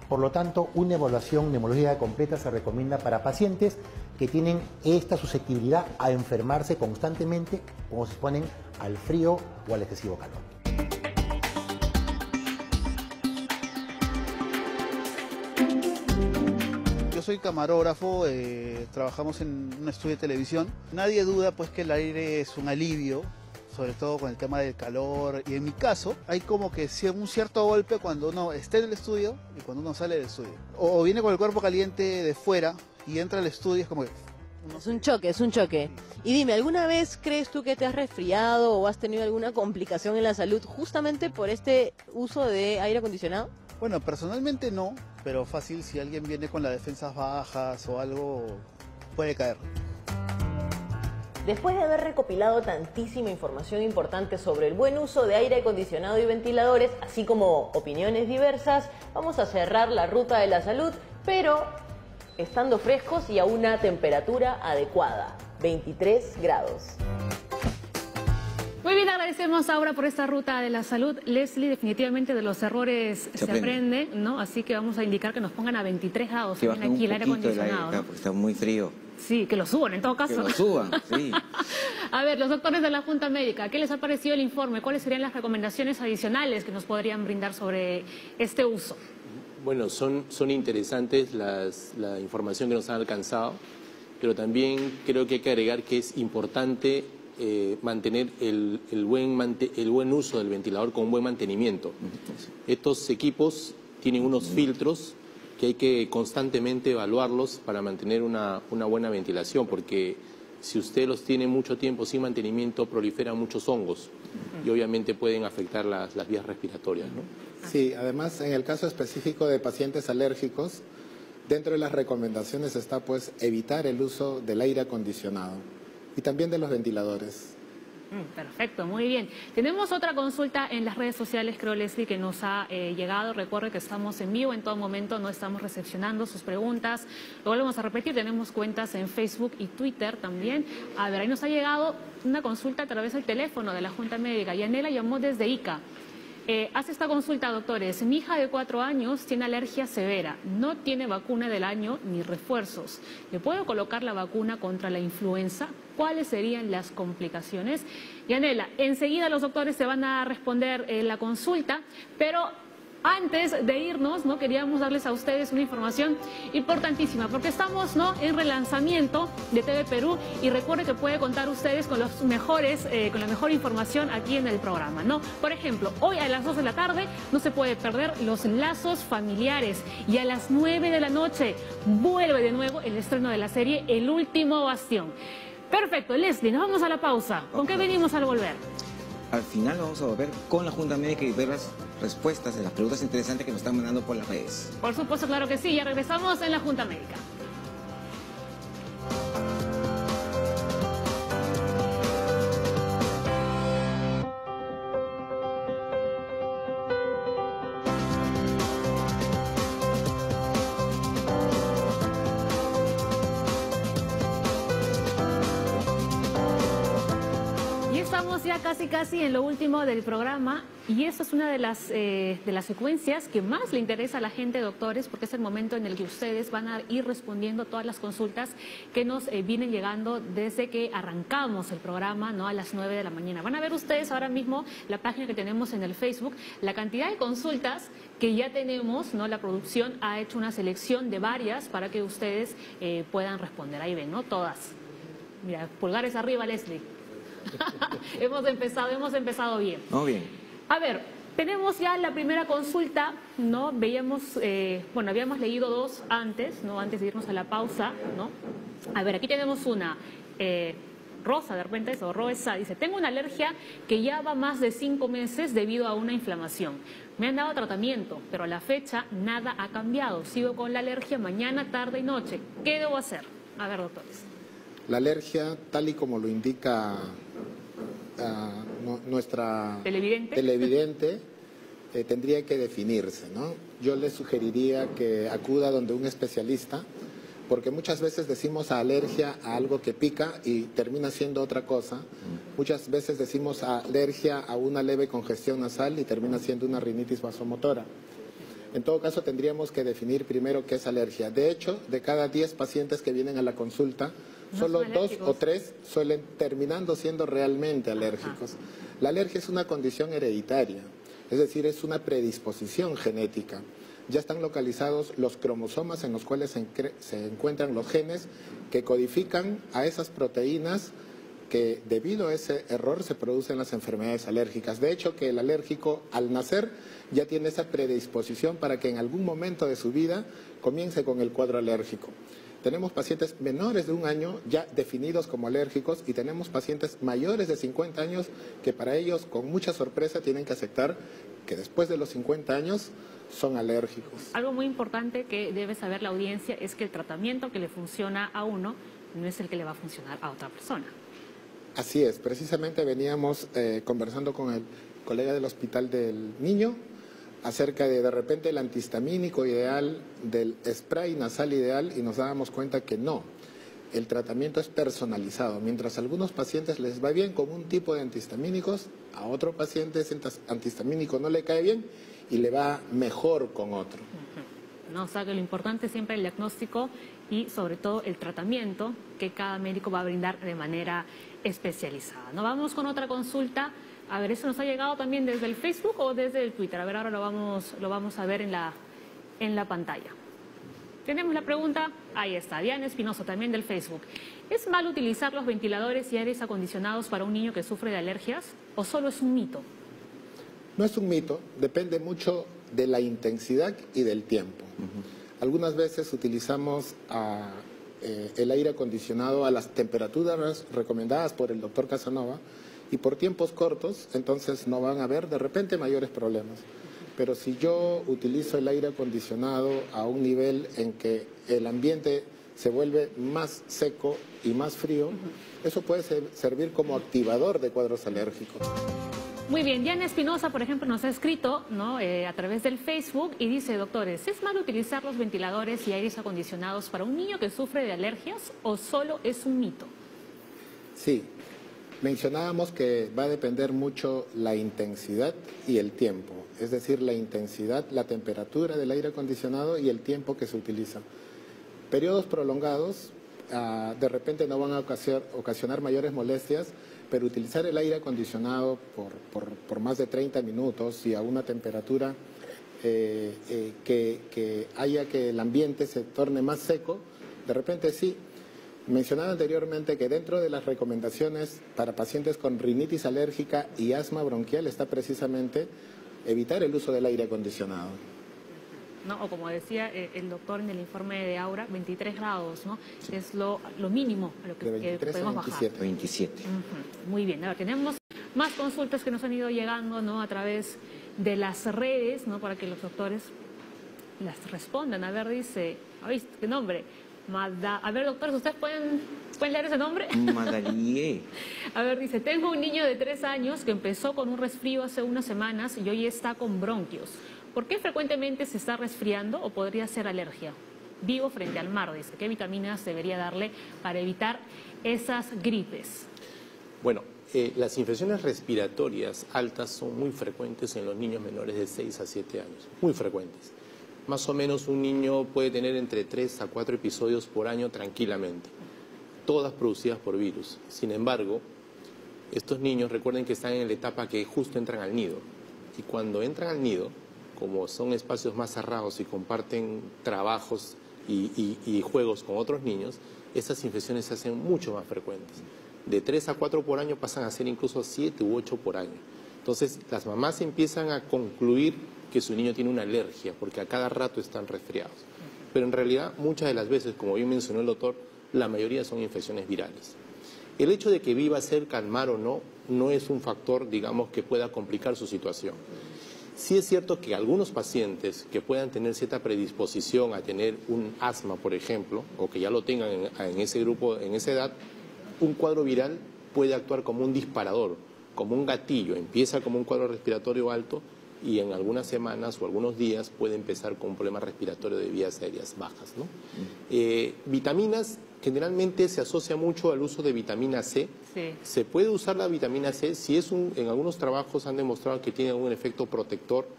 Por lo tanto, una evaluación neumológica completa se recomienda para pacientes que tienen esta susceptibilidad a enfermarse constantemente o se exponen al frío o al excesivo calor. Yo soy camarógrafo, eh, trabajamos en un estudio de televisión. Nadie duda pues que el aire es un alivio, sobre todo con el tema del calor, y en mi caso hay como que un cierto golpe cuando uno está en el estudio y cuando uno sale del estudio. O, o viene con el cuerpo caliente de fuera y entra al estudio, es como que... Es un choque, es un choque. Y dime, ¿alguna vez crees tú que te has resfriado o has tenido alguna complicación en la salud justamente por este uso de aire acondicionado? Bueno, personalmente no, pero fácil si alguien viene con las defensas bajas o algo, puede caer. Después de haber recopilado tantísima información importante sobre el buen uso de aire acondicionado y ventiladores, así como opiniones diversas, vamos a cerrar la ruta de la salud, pero estando frescos y a una temperatura adecuada, veintitrés grados. Muy bien, agradecemos ahora por esta ruta de la salud. Leslie, definitivamente de los errores se, se aprende. aprende, ¿no? Así que vamos a indicar que nos pongan a veintitrés grados que bajen aquí el aire acondicionado. El aire, ¿no? Porque está muy frío. Sí, que lo suban en todo caso. Que lo suban, sí. A ver, los doctores de la Junta Médica, ¿qué les ha parecido el informe? ¿Cuáles serían las recomendaciones adicionales que nos podrían brindar sobre este uso? Bueno, son, son interesantes las, la información que nos han alcanzado, pero también creo que hay que agregar que es importante eh, mantener el, el, buen mante, el buen uso del ventilador con un buen mantenimiento. Estos equipos tienen unos filtros que hay que constantemente evaluarlos para mantener una, una buena ventilación, porque si usted los tiene mucho tiempo sin mantenimiento, proliferan muchos hongos y obviamente pueden afectar las, las vías respiratorias, ¿no? Sí, además en el caso específico de pacientes alérgicos, dentro de las recomendaciones está pues evitar el uso del aire acondicionado y también de los ventiladores. Perfecto, muy bien. Tenemos otra consulta en las redes sociales, creo, Leslie, que nos ha eh, llegado. Recuerde que estamos en vivo en todo momento, no estamos recepcionando sus preguntas. Lo volvemos a repetir, tenemos cuentas en Facebook y Twitter también. A ver, ahí nos ha llegado una consulta a través del teléfono de la Junta Médica. Yanela llamó desde Ica. Eh, hace esta consulta, doctores. Mi hija de cuatro años tiene alergia severa, no tiene vacuna del año ni refuerzos. ¿Le puedo colocar la vacuna contra la influenza? ¿Cuáles serían las complicaciones? Yanela, enseguida los doctores se van a responder eh, la consulta, pero antes de irnos, ¿no? Queríamos darles a ustedes una información importantísima, porque estamos, ¿no?, en relanzamiento de T V Perú, y recuerde que puede contar ustedes con los mejores, eh, con la mejor información aquí en el programa, ¿no? Por ejemplo, hoy a las dos de la tarde no se puede perder Los Lazos Familiares, y a las nueve de la noche vuelve de nuevo el estreno de la serie El Último Bastión. Perfecto, Leslie, nos vamos a la pausa. ¿Con qué venimos al volver? Al final vamos a volver con la Junta Médica y ver las respuestas de las preguntas interesantes que nos están mandando por las redes. Por supuesto, claro que sí. Ya regresamos en la Junta Médica. Estamos ya casi casi en lo último del programa, y eso es una de las, eh, de las secuencias que más le interesa a la gente, doctores, porque es el momento en el que ustedes van a ir respondiendo todas las consultas que nos eh, vienen llegando desde que arrancamos el programa, ¿no?, a las nueve de la mañana. Van a ver ustedes ahora mismo la página que tenemos en el Facebook, la cantidad de consultas que ya tenemos, ¿no? La producción ha hecho una selección de varias para que ustedes eh, puedan responder. Ahí ven, ¿no? Todas. Mira, pulgares arriba, Leslie. hemos empezado, hemos empezado bien. Muy bien. A ver, tenemos ya la primera consulta, ¿no? Veíamos, eh, bueno, habíamos leído dos antes, ¿no? Antes de irnos a la pausa, ¿no? A ver, aquí tenemos una. Eh, Rosa, de repente eso, Rosa, dice: tengo una alergia que ya va más de cinco meses debido a una inflamación. Me han dado tratamiento, pero a la fecha nada ha cambiado. Sigo con la alergia mañana, tarde y noche. ¿Qué debo hacer? A ver, doctores. La alergia, tal y como lo indica uh, no, nuestra televidente, televidente eh, tendría que definirse, ¿no? Yo le sugeriría que acuda donde un especialista, porque muchas veces decimos alergia a algo que pica y termina siendo otra cosa. Muchas veces decimos alergia a una leve congestión nasal y termina siendo una rinitis vasomotora. En todo caso, tendríamos que definir primero qué es alergia. De hecho, de cada diez pacientes que vienen a la consulta, no solo dos o tres suelen terminando siendo realmente alérgicos. Ajá. La alergia es una condición hereditaria, es decir, es una predisposición genética. Ya están localizados los cromosomas en los cuales se, se encuentran los genes que codifican a esas proteínas que debido a ese error se producen las enfermedades alérgicas. De hecho, que el alérgico al nacer ya tiene esa predisposición para que en algún momento de su vida comience con el cuadro alérgico. Tenemos pacientes menores de un año ya definidos como alérgicos y tenemos pacientes mayores de cincuenta años que para ellos, con mucha sorpresa, tienen que aceptar que después de los cincuenta años son alérgicos. Algo muy importante que debe saber la audiencia es que el tratamiento que le funciona a uno no es el que le va a funcionar a otra persona. Así es, precisamente veníamos eh, conversando con el colega del Hospital del Niño acerca de de repente el antihistamínico ideal, del spray nasal ideal, y nos dábamos cuenta que no. El tratamiento es personalizado. Mientras a algunos pacientes les va bien con un tipo de antihistamínicos, a otro paciente ese antihistamínico no le cae bien y le va mejor con otro. No, o sea que lo importante es siempre el diagnóstico y sobre todo el tratamiento que cada médico va a brindar de manera especializada. ¿No? Vamos con otra consulta. A ver, ¿eso nos ha llegado también desde el Facebook o desde el Twitter? A ver, ahora lo vamos, lo vamos a ver en la, en la pantalla. Tenemos la pregunta, ahí está, Diana Espinosa, también del Facebook. ¿Es malo utilizar los ventiladores y aires acondicionados para un niño que sufre de alergias o solo es un mito? No es un mito, depende mucho de la intensidad y del tiempo. Uh-huh. Algunas veces utilizamos a, eh, el aire acondicionado a las temperaturas recomendadas por el doctor Casanova y por tiempos cortos, entonces no van a haber de repente mayores problemas. Pero si yo utilizo el aire acondicionado a un nivel en que el ambiente se vuelve más seco y más frío, uh-huh, eso puede ser, servir como activador de cuadros alérgicos. Muy bien, Diana Espinosa, por ejemplo, nos ha escrito, ¿no? eh, a través del Facebook y dice, doctores, ¿es malo utilizar los ventiladores y aires acondicionados para un niño que sufre de alergias o solo es un mito? Sí, mencionábamos que va a depender mucho la intensidad y el tiempo, es decir, la intensidad, la temperatura del aire acondicionado y el tiempo que se utiliza. Periodos prolongados uh, de repente no van a ocasionar, ocasionar mayores molestias, pero utilizar el aire acondicionado por, por, por más de treinta minutos y a una temperatura eh, eh, que, que haya que el ambiente se torne más seco, de repente sí. Mencionaba anteriormente que dentro de las recomendaciones para pacientes con rinitis alérgica y asma bronquial está precisamente evitar el uso del aire acondicionado. ¿No? O como decía eh, el doctor en el informe de Aura, veintitrés grados, ¿no? Sí. Es lo, lo mínimo a lo que, que podemos bajar. veintisiete. Uh-huh. Muy bien, a ver, tenemos más consultas que nos han ido llegando, ¿no? A través de las redes, ¿no? Para que los doctores las respondan. A ver, dice, ¿oíste qué nombre? Mada. A ver, doctores, ¿ustedes pueden, pueden leer ese nombre? Madalié. A ver, dice, tengo un niño de tres años que empezó con un resfrío hace unas semanas y hoy está con bronquios. ¿Por qué frecuentemente se está resfriando o podría ser alergia? Vivo frente al mar, dice. ¿Qué vitaminas debería darle para evitar esas gripes? Bueno, eh, las infecciones respiratorias altas son muy frecuentes en los niños menores de seis a siete años. Muy frecuentes. Más o menos un niño puede tener entre tres a cuatro episodios por año tranquilamente. Todas producidas por virus. Sin embargo, estos niños recuerden que están en la etapa que justo entran al nido. Y cuando entran al nido, como son espacios más cerrados y comparten trabajos y, y, y juegos con otros niños, estas infecciones se hacen mucho más frecuentes. De tres a cuatro por año pasan a ser incluso siete u ocho por año. Entonces, las mamás empiezan a concluir que su niño tiene una alergia, porque a cada rato están resfriados. Pero en realidad, muchas de las veces, como bien mencionó el doctor, la mayoría son infecciones virales. El hecho de que viva cerca al mar o no, no es un factor, digamos, que pueda complicar su situación. Sí es cierto que algunos pacientes que puedan tener cierta predisposición a tener un asma, por ejemplo, o que ya lo tengan en, en ese grupo, en esa edad, un cuadro viral puede actuar como un disparador, como un gatillo. Empieza como un cuadro respiratorio alto y en algunas semanas o algunos días puede empezar con un problema respiratorio de vías aéreas bajas, ¿no? Eh, vitaminas, generalmente se asocia mucho al uso de vitamina C. Sí. Se puede usar la vitamina C si es un, en algunos trabajos han demostrado que tiene un efecto protector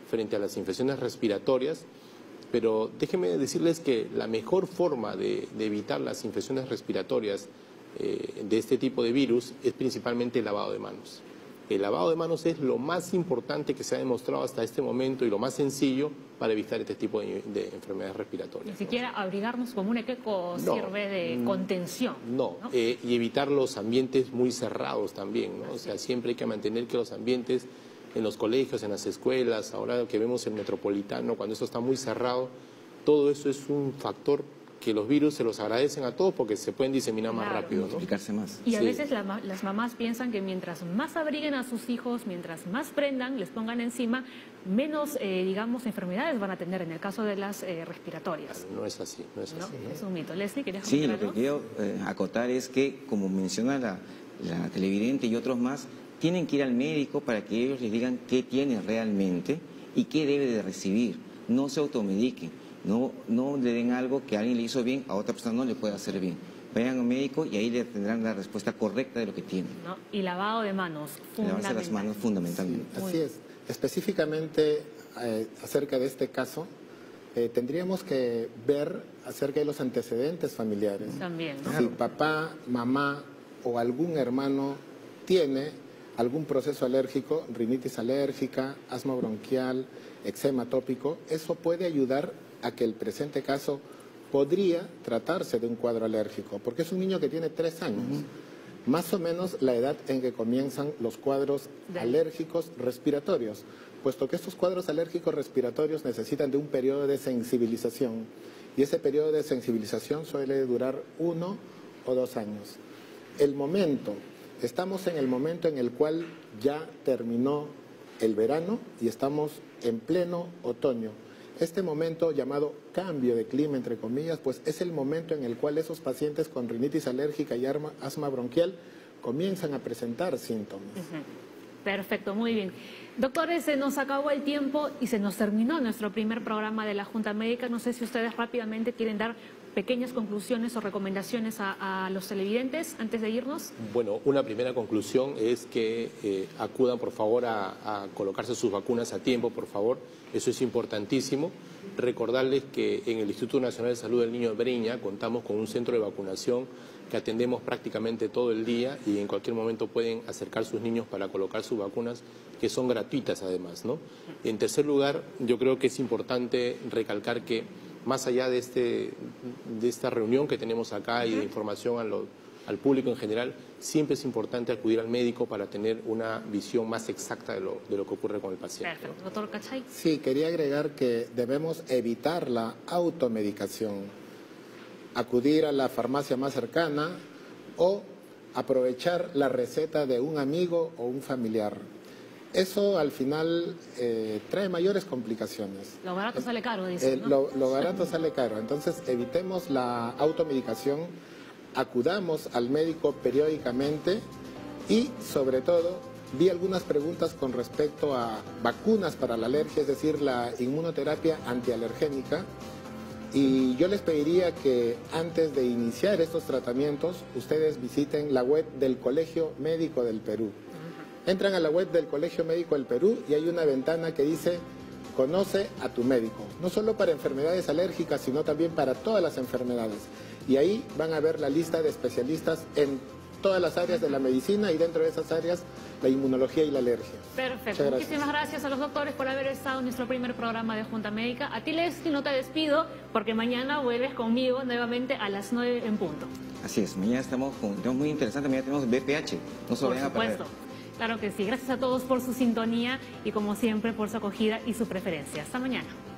frente a las infecciones respiratorias, pero déjenme decirles que la mejor forma de, de evitar las infecciones respiratorias eh, de este tipo de virus es principalmente el lavado de manos. El lavado de manos es lo más importante que se ha demostrado hasta este momento y lo más sencillo para evitar este tipo de, de enfermedades respiratorias. Ni siquiera abrigarnos como un equeco No, sirve de contención. No, ¿no? Eh, y evitar los ambientes muy cerrados también, ¿no? O sea, siempre hay que mantener que los ambientes en los colegios, en las escuelas, ahora que vemos el metropolitano, cuando eso está muy cerrado, todo eso es un factor que los virus se los agradecen a todos porque se pueden diseminar más Claro. rápido, ¿no? Multiplicarse más. Y a Sí. veces la ma- las mamás piensan que mientras más abriguen a sus hijos, mientras más prendan, les pongan encima, menos, eh, digamos, enfermedades van a tener en el caso de las eh, respiratorias. No es así, no es ¿No? así. Es un mito. Leslie, ¿querías Sí, comentar lo que algo? quiero eh, acotar es que, como menciona la, la televidente y otros más, tienen que ir al médico para que ellos les digan qué tienen realmente y qué debe de recibir. No se automediquen. No, no le den algo que a alguien le hizo bien, a otra persona no le puede hacer bien. Vayan al médico y ahí le tendrán la respuesta correcta de lo que tienen. ¿No? Y lavado de manos, Lavarse fundamental. las manos fundamentalmente. Así es. Específicamente eh, acerca de este caso, eh, tendríamos que ver acerca de los antecedentes familiares. También, ¿no? Si papá, mamá o algún hermano tiene algún proceso alérgico, rinitis alérgica, asma bronquial, eczema tópico, eso puede ayudar a que el presente caso podría tratarse de un cuadro alérgico, porque es un niño que tiene tres años, uh-huh. más o menos la edad en que comienzan los cuadros de... alérgicos respiratorios, puesto que estos cuadros alérgicos respiratorios necesitan de un periodo de sensibilización, y ese periodo de sensibilización suele durar uno o dos años. El momento, estamos en el momento en el cual ya terminó el verano y estamos en pleno otoño. Este momento llamado cambio de clima, entre comillas, pues es el momento en el cual esos pacientes con rinitis alérgica y asma bronquial comienzan a presentar síntomas. Uh-huh. Perfecto, muy bien. Doctores, se nos acabó el tiempo y se nos terminó nuestro primer programa de la Junta Médica. No sé si ustedes rápidamente quieren dar pequeñas conclusiones o recomendaciones a, a los televidentes antes de irnos. Bueno, una primera conclusión es que eh, acudan por favor a, a colocarse sus vacunas a tiempo, por favor. Eso es importantísimo. Recordarles que en el Instituto Nacional de Salud del Niño de Breña contamos con un centro de vacunación que atendemos prácticamente todo el día y en cualquier momento pueden acercar sus niños para colocar sus vacunas, que son gratuitas además, ¿no? En tercer lugar, yo creo que es importante recalcar que más allá de, este, de esta reunión que tenemos acá y de información a lo, al público en general, siempre es importante acudir al médico para tener una visión más exacta de lo, de lo que ocurre con el paciente. Perfecto. Doctor Cachay. Sí, quería agregar que debemos evitar la automedicación, acudir a la farmacia más cercana o aprovechar la receta de un amigo o un familiar. Eso al final eh, trae mayores complicaciones. Lo barato sale caro, dice, Eh, ¿no? lo, lo barato sale caro. Entonces evitemos la automedicación, acudamos al médico periódicamente y sobre todo vi algunas preguntas con respecto a vacunas para la alergia, es decir, la inmunoterapia antialergénica. Y yo les pediría que antes de iniciar estos tratamientos, ustedes visiten la web del Colegio Médico del Perú. Entran a la web del Colegio Médico del Perú y hay una ventana que dice Conoce a tu médico, no solo para enfermedades alérgicas, sino también para todas las enfermedades. Y ahí van a ver la lista de especialistas en todas las áreas de la medicina y dentro de esas áreas la inmunología y la alergia. Perfecto. Gracias. Muchísimas gracias a los doctores por haber estado en nuestro primer programa de Junta Médica. A ti, Leslie, no te despido porque mañana vuelves conmigo nuevamente a las nueve en punto. Así es, mañana estamos con un tema muy interesante, mañana tenemos B P H, no se lo Por vayan a perder. supuesto. Claro que sí. Gracias a todos por su sintonía y como siempre por su acogida y su preferencia. Hasta mañana.